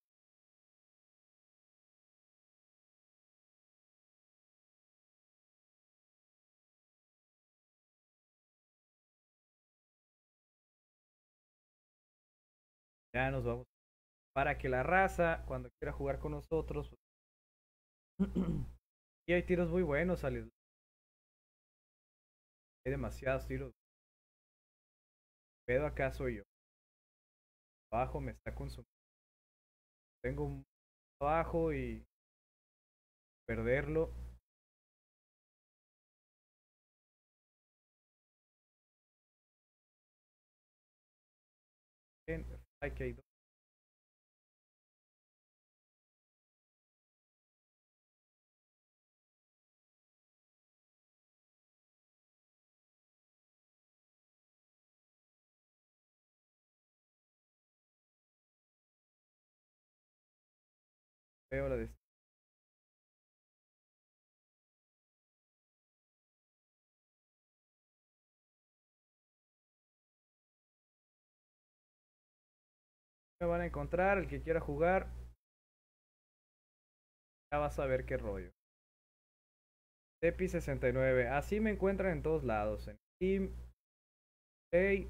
Ya nos vamos. Para que la raza, cuando quiera jugar con nosotros. Y hay tiros muy buenos, Ali. Hay demasiados tiros. Pedo acá soy yo. Abajo me está consumiendo. Tengo un abajo y perderlo. En, hay que Veo la de... Me van a encontrar, el que quiera jugar. Ya vas a ver qué rollo. Tepi sesenta y nueve. Así me encuentran en todos lados. En Steam. Play.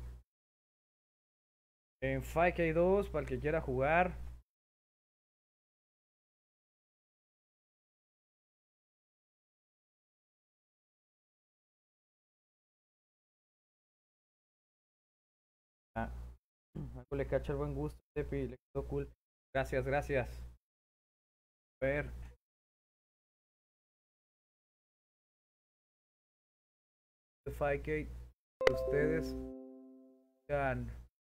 En cinco K dos para el que quiera jugar. Ah. Algo le cacha el buen gusto. Tepi, le quedó cool. Gracias, gracias. A ver. cinco K. Ustedes. Vean.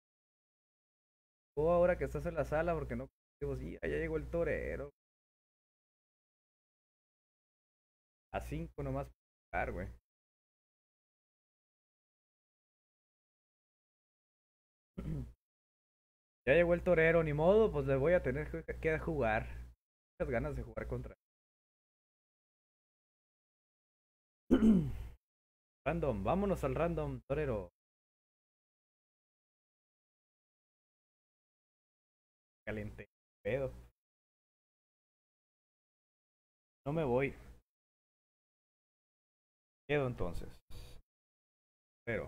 O ahora que estás en la sala porque no. Sí, ya llegó el torero. A cinco nomás para jugar, güey. Ya llegó el torero, ni modo, pues le voy a tener que, que jugar. Muchas ganas de jugar contra. Random, vámonos al random, torero. Caliente, pedo. No me voy. Quedo entonces. Pero.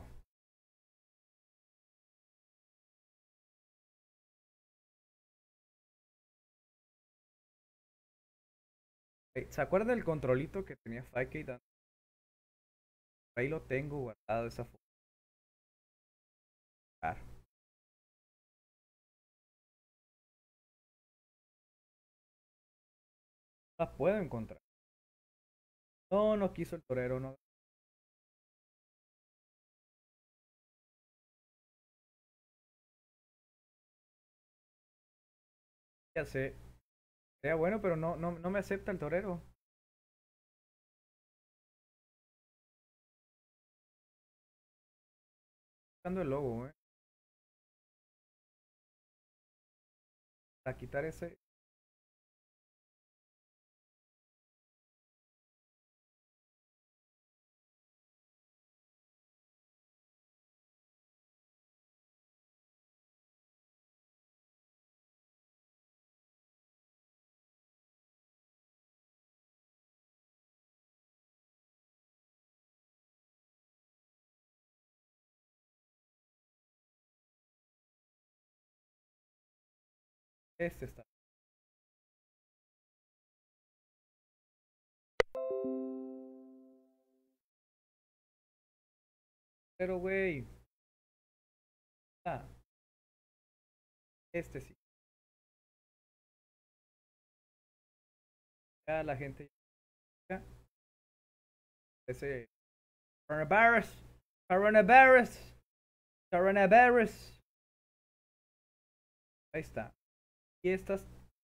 ¿Se acuerdan del controlito que tenía cinco K? Ahí lo tengo guardado esa foto. La puedo encontrar. No, no quiso el torero, no. Ya sé. Sería bueno, pero no, no, no me acepta el torero. Buscando el logo, eh. Para quitar ese. Este está. Pero, güey. Ah. Este sí. Ya la gente. Ya. Ese. Coronavirus. Coronavirus. Coronavirus. Ahí está. Y estas.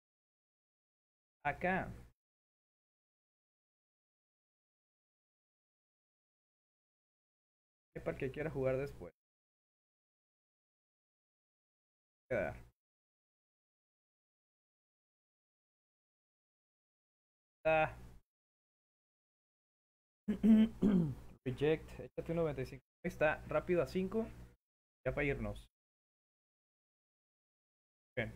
Acá. Para el que quiera jugar después. Quedar. Ah. Reject. Échate un noventa y cinco. Ahí está. Rápido a cinco. Ya para irnos. Bien.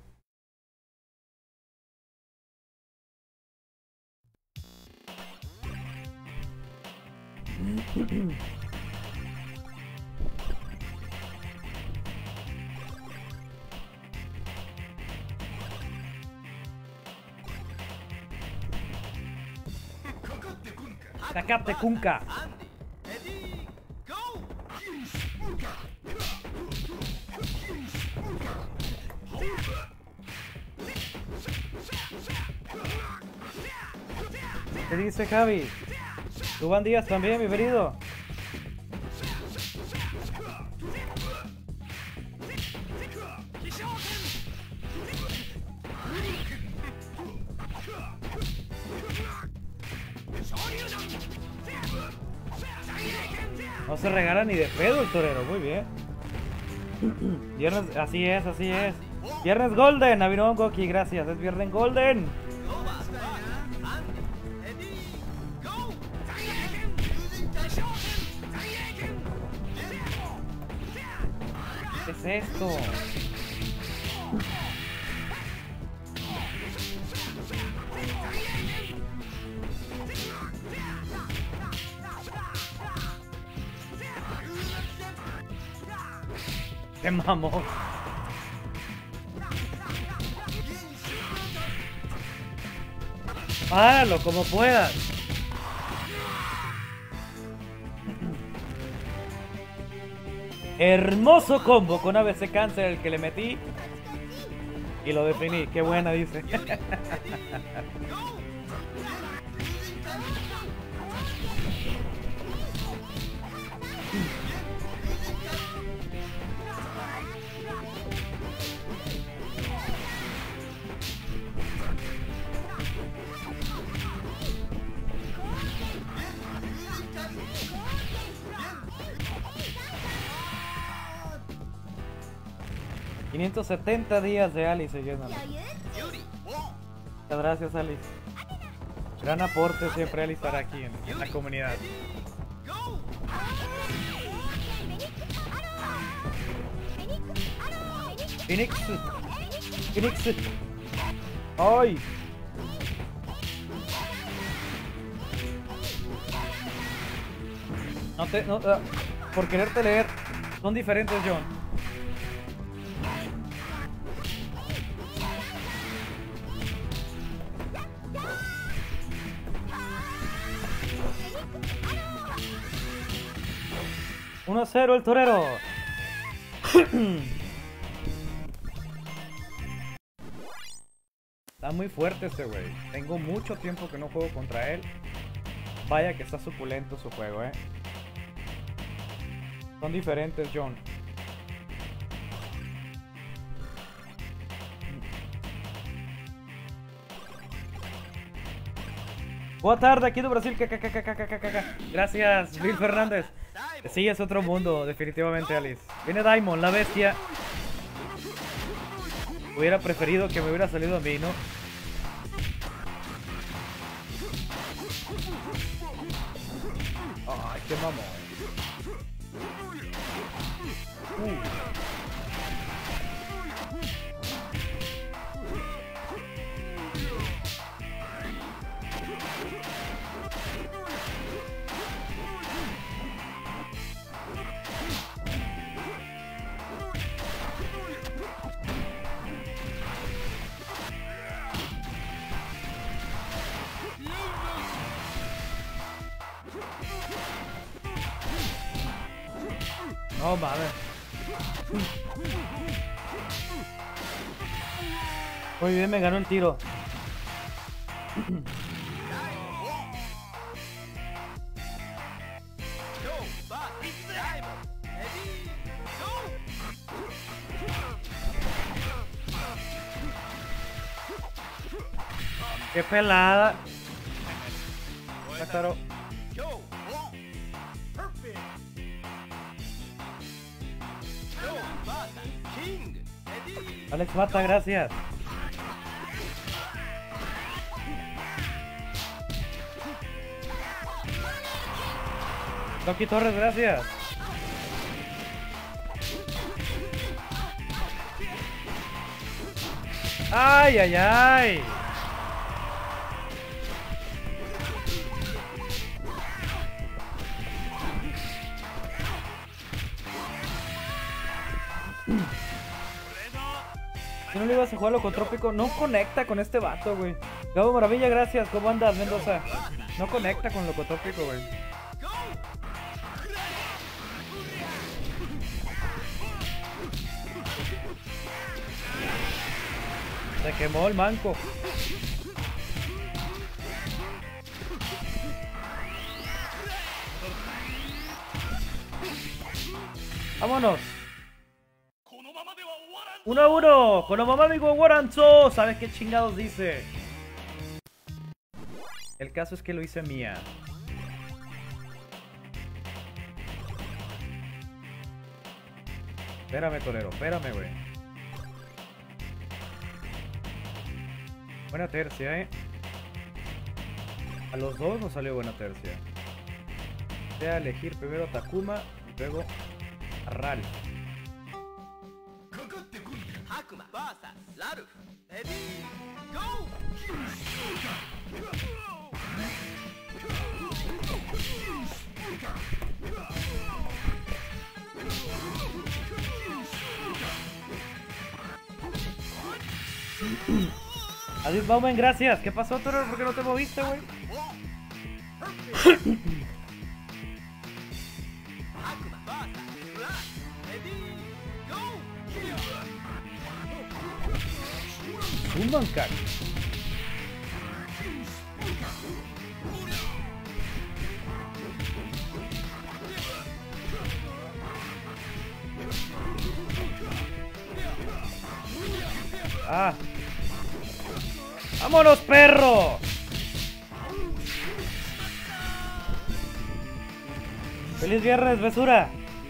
Sacate Kunka. ¿Qué dice Javi? Dubán Díaz también, bienvenido. No se regala ni de pedo el torero, muy bien. Viernes, así es, así es. Viernes Golden, Aviron Goki, gracias, es Viernes Golden. es esto? ¡Qué mamón! ¡Páralo como puedas! Hermoso combo con A B C Cáncer el que le metí y lo definí. ¡Qué buena! Dice. quinientos setenta días de Alice siguiéndome. Muchas gracias, Alice. Gran aporte siempre Alice estará aquí en, en la comunidad. Phoenix. Phoenix. ¡Ay! No te... No, uh, por quererte leer. Son diferentes, John. uno a cero el torero. Está muy fuerte ese güey. Tengo mucho tiempo que no juego contra él. Vaya que está suculento su juego, eh. Son diferentes, John. Boa tarde, aquí de Brasil. Gracias, Bill Fernández. Sí, es otro mundo, definitivamente, Alice. Viene Daimon, la bestia. Hubiera preferido que me hubiera salido a mí, ¿no? Ay, qué mamón. Uh. No mames. Muy bien, me ganó el tiro. Qué pelada. Ya claro. Alex Mata, gracias. Doki Torres, gracias. Ay, ay, ay. Si no le ibas a jugar Locotrópico, no conecta con este vato, güey. Gabo Maravilla, gracias. ¿Cómo andas, Mendoza? No conecta con Locotrópico, güey. Se quemó el manco. Vámonos. Uno a uno. Con la mamá amigo Waranzo. ¿Sabes qué chingados dice? El caso es que lo hice mía. Espérame, torero. Espérame, güey. Buena tercia, eh. A los dos nos salió buena tercia. Voy a elegir primero a Takuma y luego a Ralph. Adiós, Bauman, gracias. ¿Qué pasó, Toro? ¿Por qué no te moviste, güey? Un mancar. Ah. ¡Vámonos, perro! ¡Feliz viernes, besura!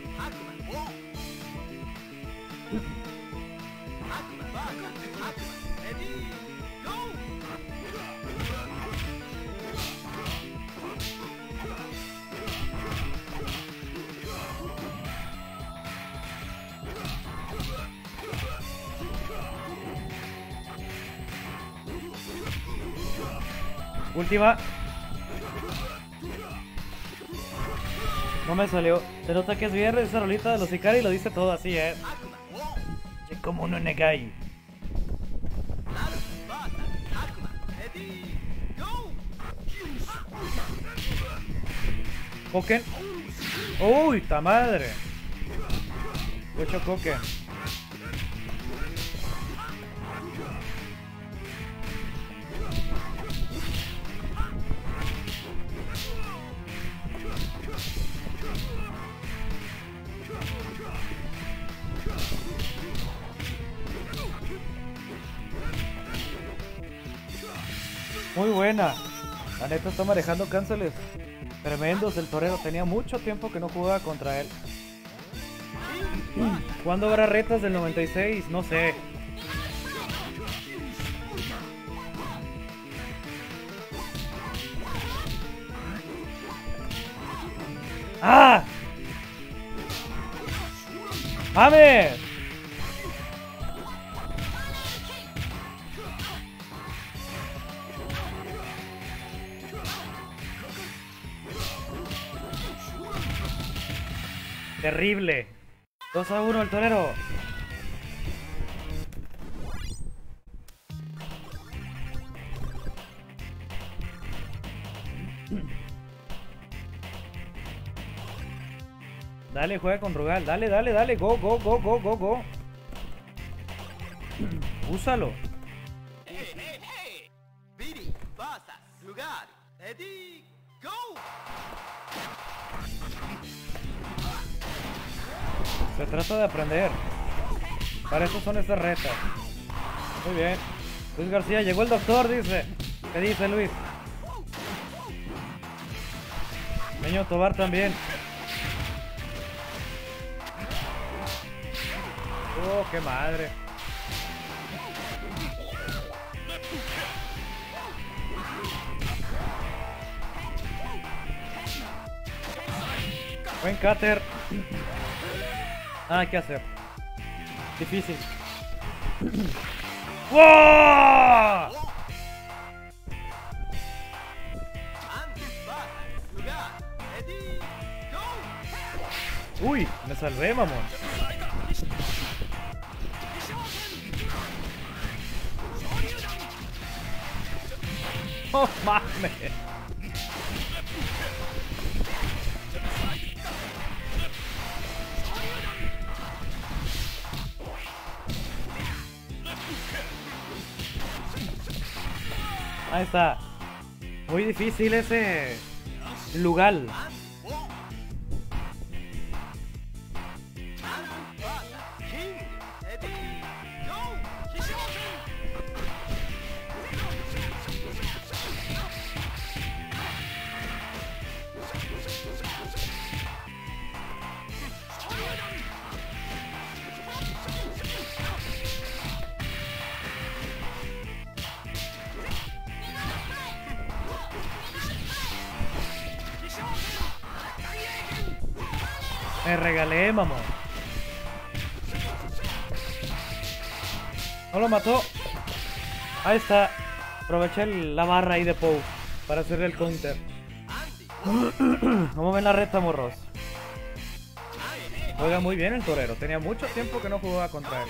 Última. No me salió. Se nota que es viernes, esa rolita de los Ikari y lo dice todo así, eh. Che, como no negai. Koken. Uy, ta madre. Ocho Koken. Muy buena. La neta está manejando cánceres tremendos el torero. Tenía mucho tiempo que no jugaba contra él. ¿Cuándo habrá retas del noventa y seis? No sé. ¡Ah! ¡Mames! Terrible. dos a uno el torero. Dale, juega con Rugal. Dale, dale, dale. Go, go, go, go, go, go. Úsalo. Se trata de aprender. Para eso son estas retas. Muy bien. Luis García, llegó el doctor, dice. ¿Qué dice Luis? Meño Tobar también. Oh, qué madre. Buen cutter. Nada que hacer. Difícil. ¡Wow! Uy, me salvé, mamón. Oh, mames. Ahí está. Muy difícil ese lugar. Me regalé, mamón. No lo mató. Ahí está. Aproveché el- la barra ahí de Pou para hacerle el counter. ¿Cómo ven la reta, morros? Juega muy bien el torero. Tenía mucho tiempo que no jugaba contra él.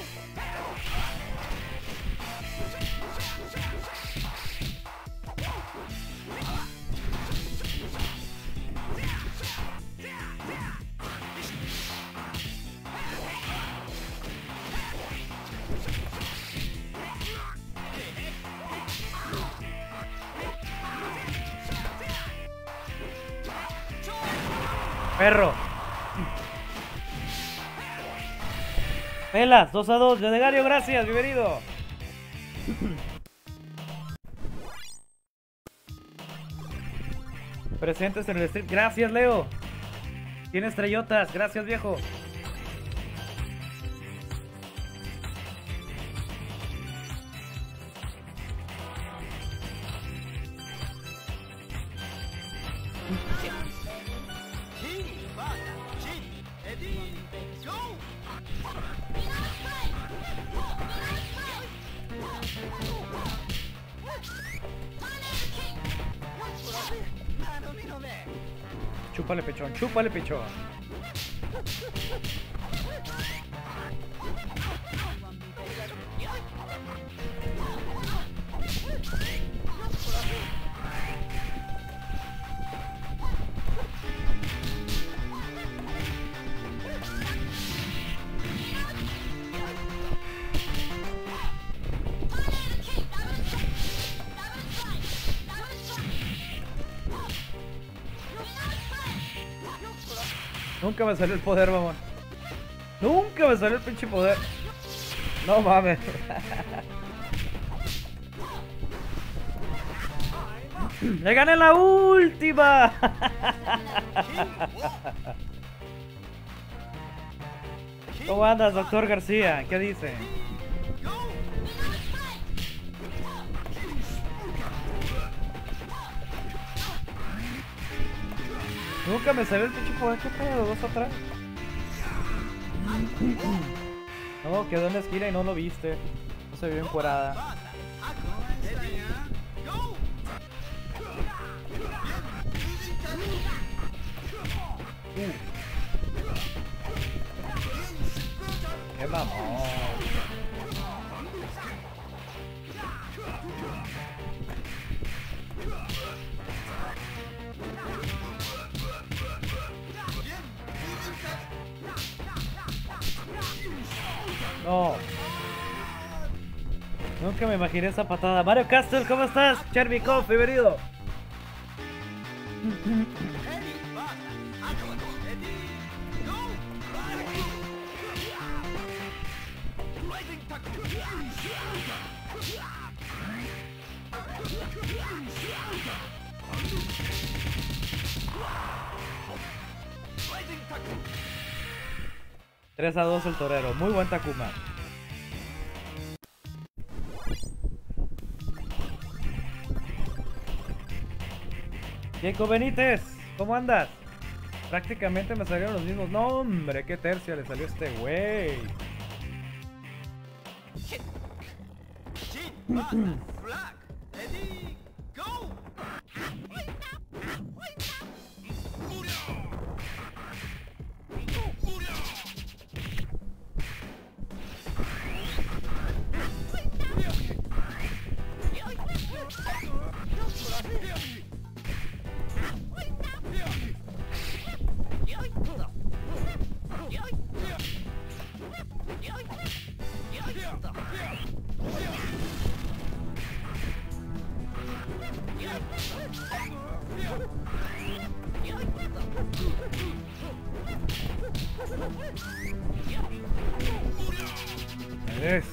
Perro. Pelas, dos a dos. Ledegario, gracias, bienvenido. Presentes en el stream. Gracias, Leo. Tiene estrellotas. Gracias, viejo. Chúpale pechón, chúpale pechón. Nunca me salió el poder, mamón. Nunca me salió el pinche poder. No mames. ¡Le gané la última! ¿Cómo andas, doctor García? ¿Qué dice? Nunca me salió el pinche poder. ¿Qué pedo? ¿Dos atrás? No, quedó en la esquina y no lo viste. No se vio encuerada. Uh. ¡Qué mamón! No. Nunca me imaginé esa patada. Mario Castle, ¿cómo estás? Chervikov, bienvenido. tres a dos el torero. Muy buen Takuma. Diego Benítez, ¿cómo andas? Prácticamente me salieron los mismos. No, hombre, qué tercia le salió a este güey. Es.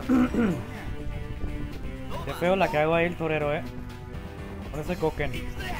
Qué feo la que hago ahí el torero, eh. Con ese Koken.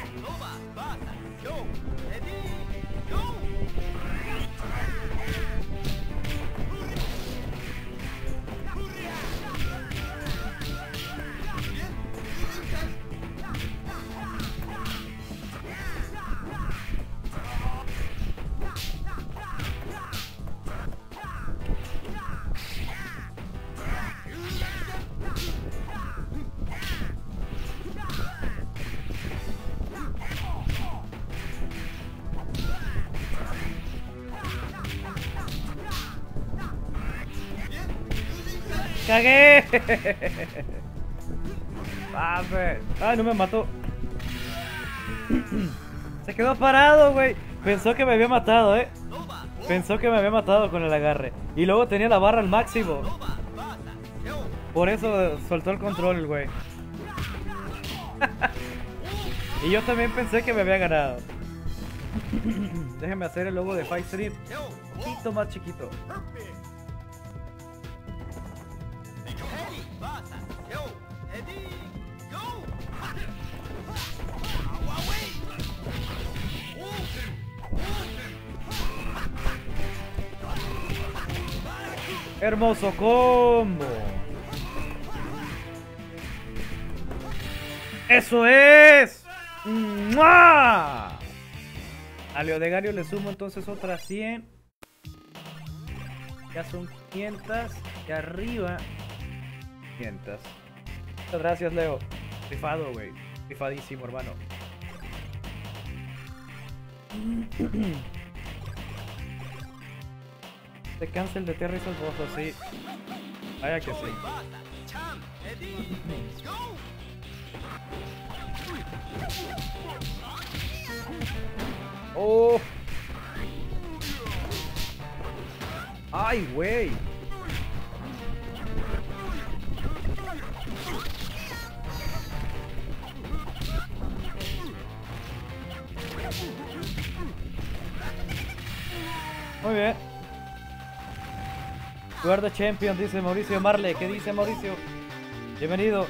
¡Cagué! ¡Pape! ¡Ay, no me mató! Se quedó parado, güey. Pensó que me había matado, eh. Pensó que me había matado con el agarre. Y luego tenía la barra al máximo. Por eso soltó el control, güey. Y yo también pensé que me había ganado. Déjenme hacer el logo de Fight Street un poquito más chiquito. Hermoso combo. ¡Eso es! ¡Mua! A Leodegario le sumo entonces otras cien. Ya son quinientas. Y arriba quinientas. Muchas gracias, Leo. Rifado, güey. Rifadísimo, hermano. Se cancel de Terry esos bozos, sí. Vaya que sí. Oh. Ay, güey. Muy bien. You are the champion, dice Mauricio Marley. ¿Qué dice Mauricio? Bienvenido.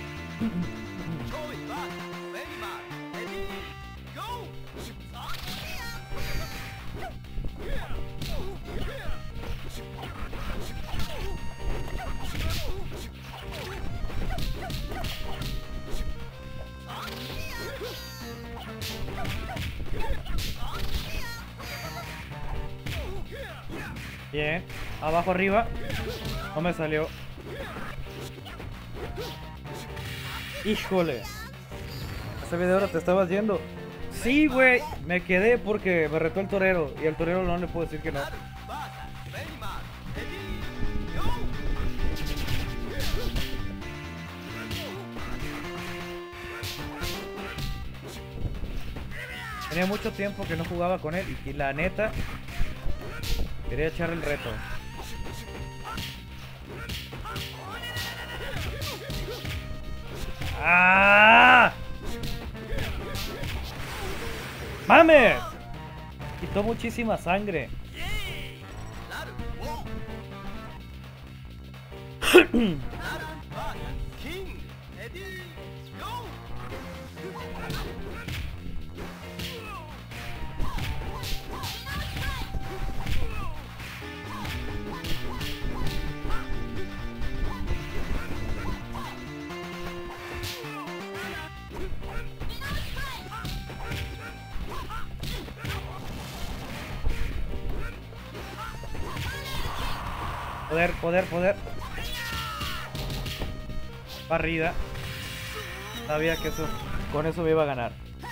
Bien, abajo arriba. No me salió. Híjole. Ese video ahora te estabas yendo. Sí, güey. Me quedé porque me retó el torero. Y al torero no le puedo decir que no. Tenía mucho tiempo que no jugaba con él. Y la neta, quería echarle el reto. ¡Ah! ¡Mames! Quitó muchísima sangre. Poder, poder, poder. Barrida. Sabía que eso, con eso me iba a ganar.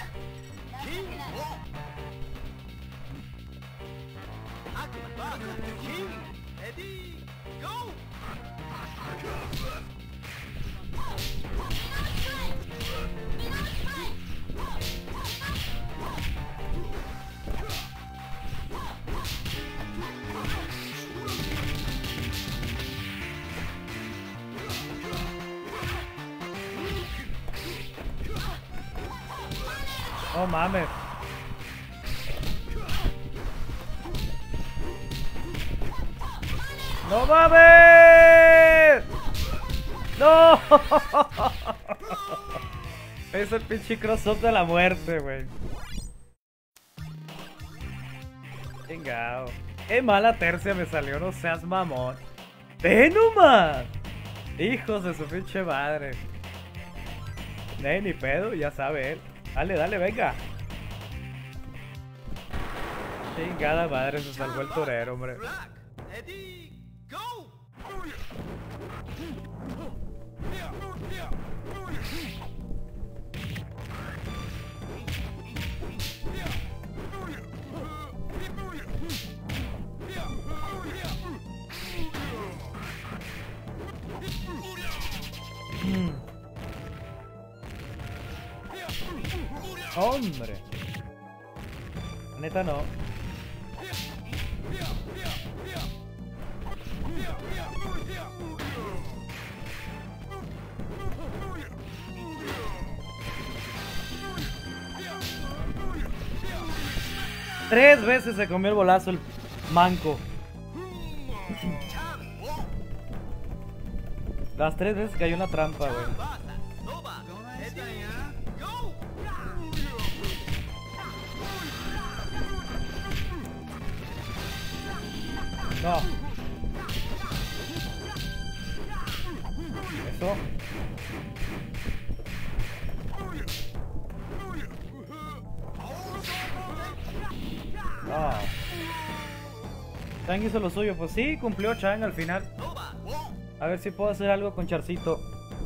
No mames. ¡No mames! ¡No! Es el pinche cross-up de la muerte, güey. Chingao. Qué mala tercia me salió, no seas mamón. ¡Ve nomás! Hijos de su pinche madre. No, ni pedo, ya sabe él. Dale, dale, venga. Chingada madre, se salvó el torero, hombre. Hombre, la neta no. Tres veces se comió el bolazo el manco. Las tres veces cayó en la trampa, güey. No. Eso. No. Chang hizo lo suyo. Pues sí, cumplió Chang al final. A ver si puedo hacer algo con Charcito.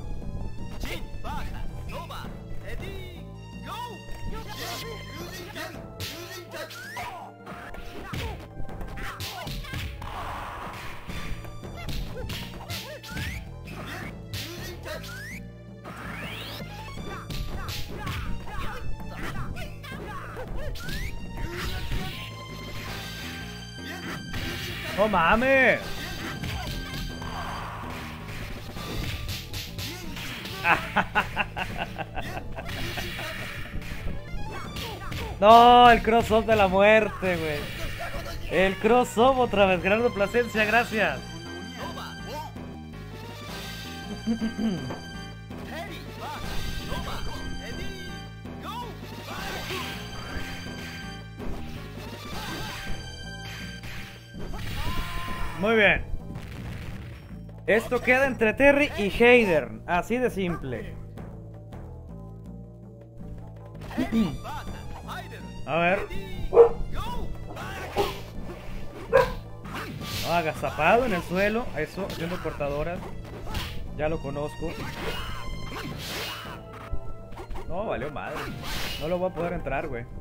¡No mames! No, el cross-up de la muerte, güey. El cross-up otra vez. Gerardo Plasencia, gracias. Muy bien. Esto queda entre Terry y Heider. Así de simple. A ver. No, agazapado en el suelo. Eso, haciendo cortadoras. Ya lo conozco. No, valió madre. No lo voy a poder entrar, güey.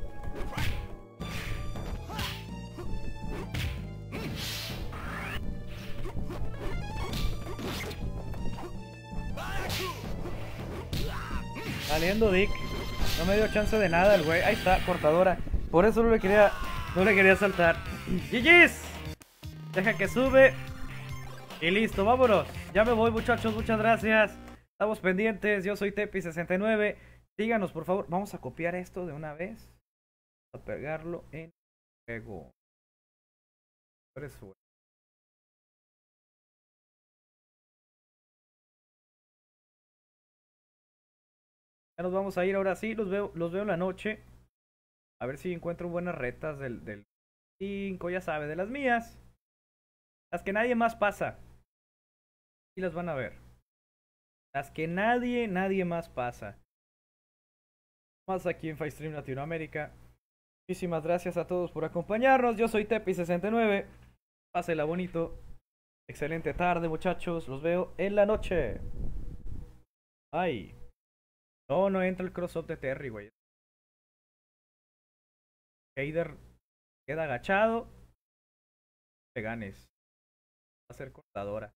Saliendo Dick. No me dio chance de nada el güey. Ahí está, cortadora. Por eso no le quería. No le quería saltar. G G's. Deja que sube. Y listo, vámonos. Ya me voy, muchachos. Muchas gracias. Estamos pendientes. Yo soy Tepi sesenta y nueve. Síganos, por favor. Vamos a copiar esto de una vez. A pegarlo en juego. Ya nos vamos a ir ahora sí, los veo, los veo en la noche. A ver si encuentro buenas retas del, del cinco, ya sabe, de las mías. Las que nadie más pasa. Y las van a ver. Las que nadie, nadie más pasa. Más aquí en Fightstream Latinoamérica. Muchísimas gracias a todos por acompañarnos. Yo soy Tepi sesenta y nueve. Pásela bonito. Excelente tarde, muchachos. Los veo en la noche. Ay. No, no entra el cross-up de Terry, güey. Heider queda agachado. Te ganes. Va a ser cortadora.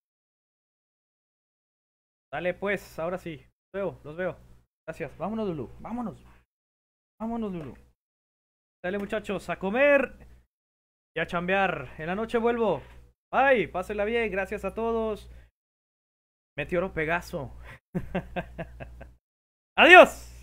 Dale pues, ahora sí. Los veo, los veo. Gracias. Vámonos, Lulu. Vámonos. Vámonos, Lulu. Dale, muchachos, a comer y a chambear. En la noche vuelvo. Bye, pásenla bien. Gracias a todos. Meteoro Pegaso. ¡Adiós!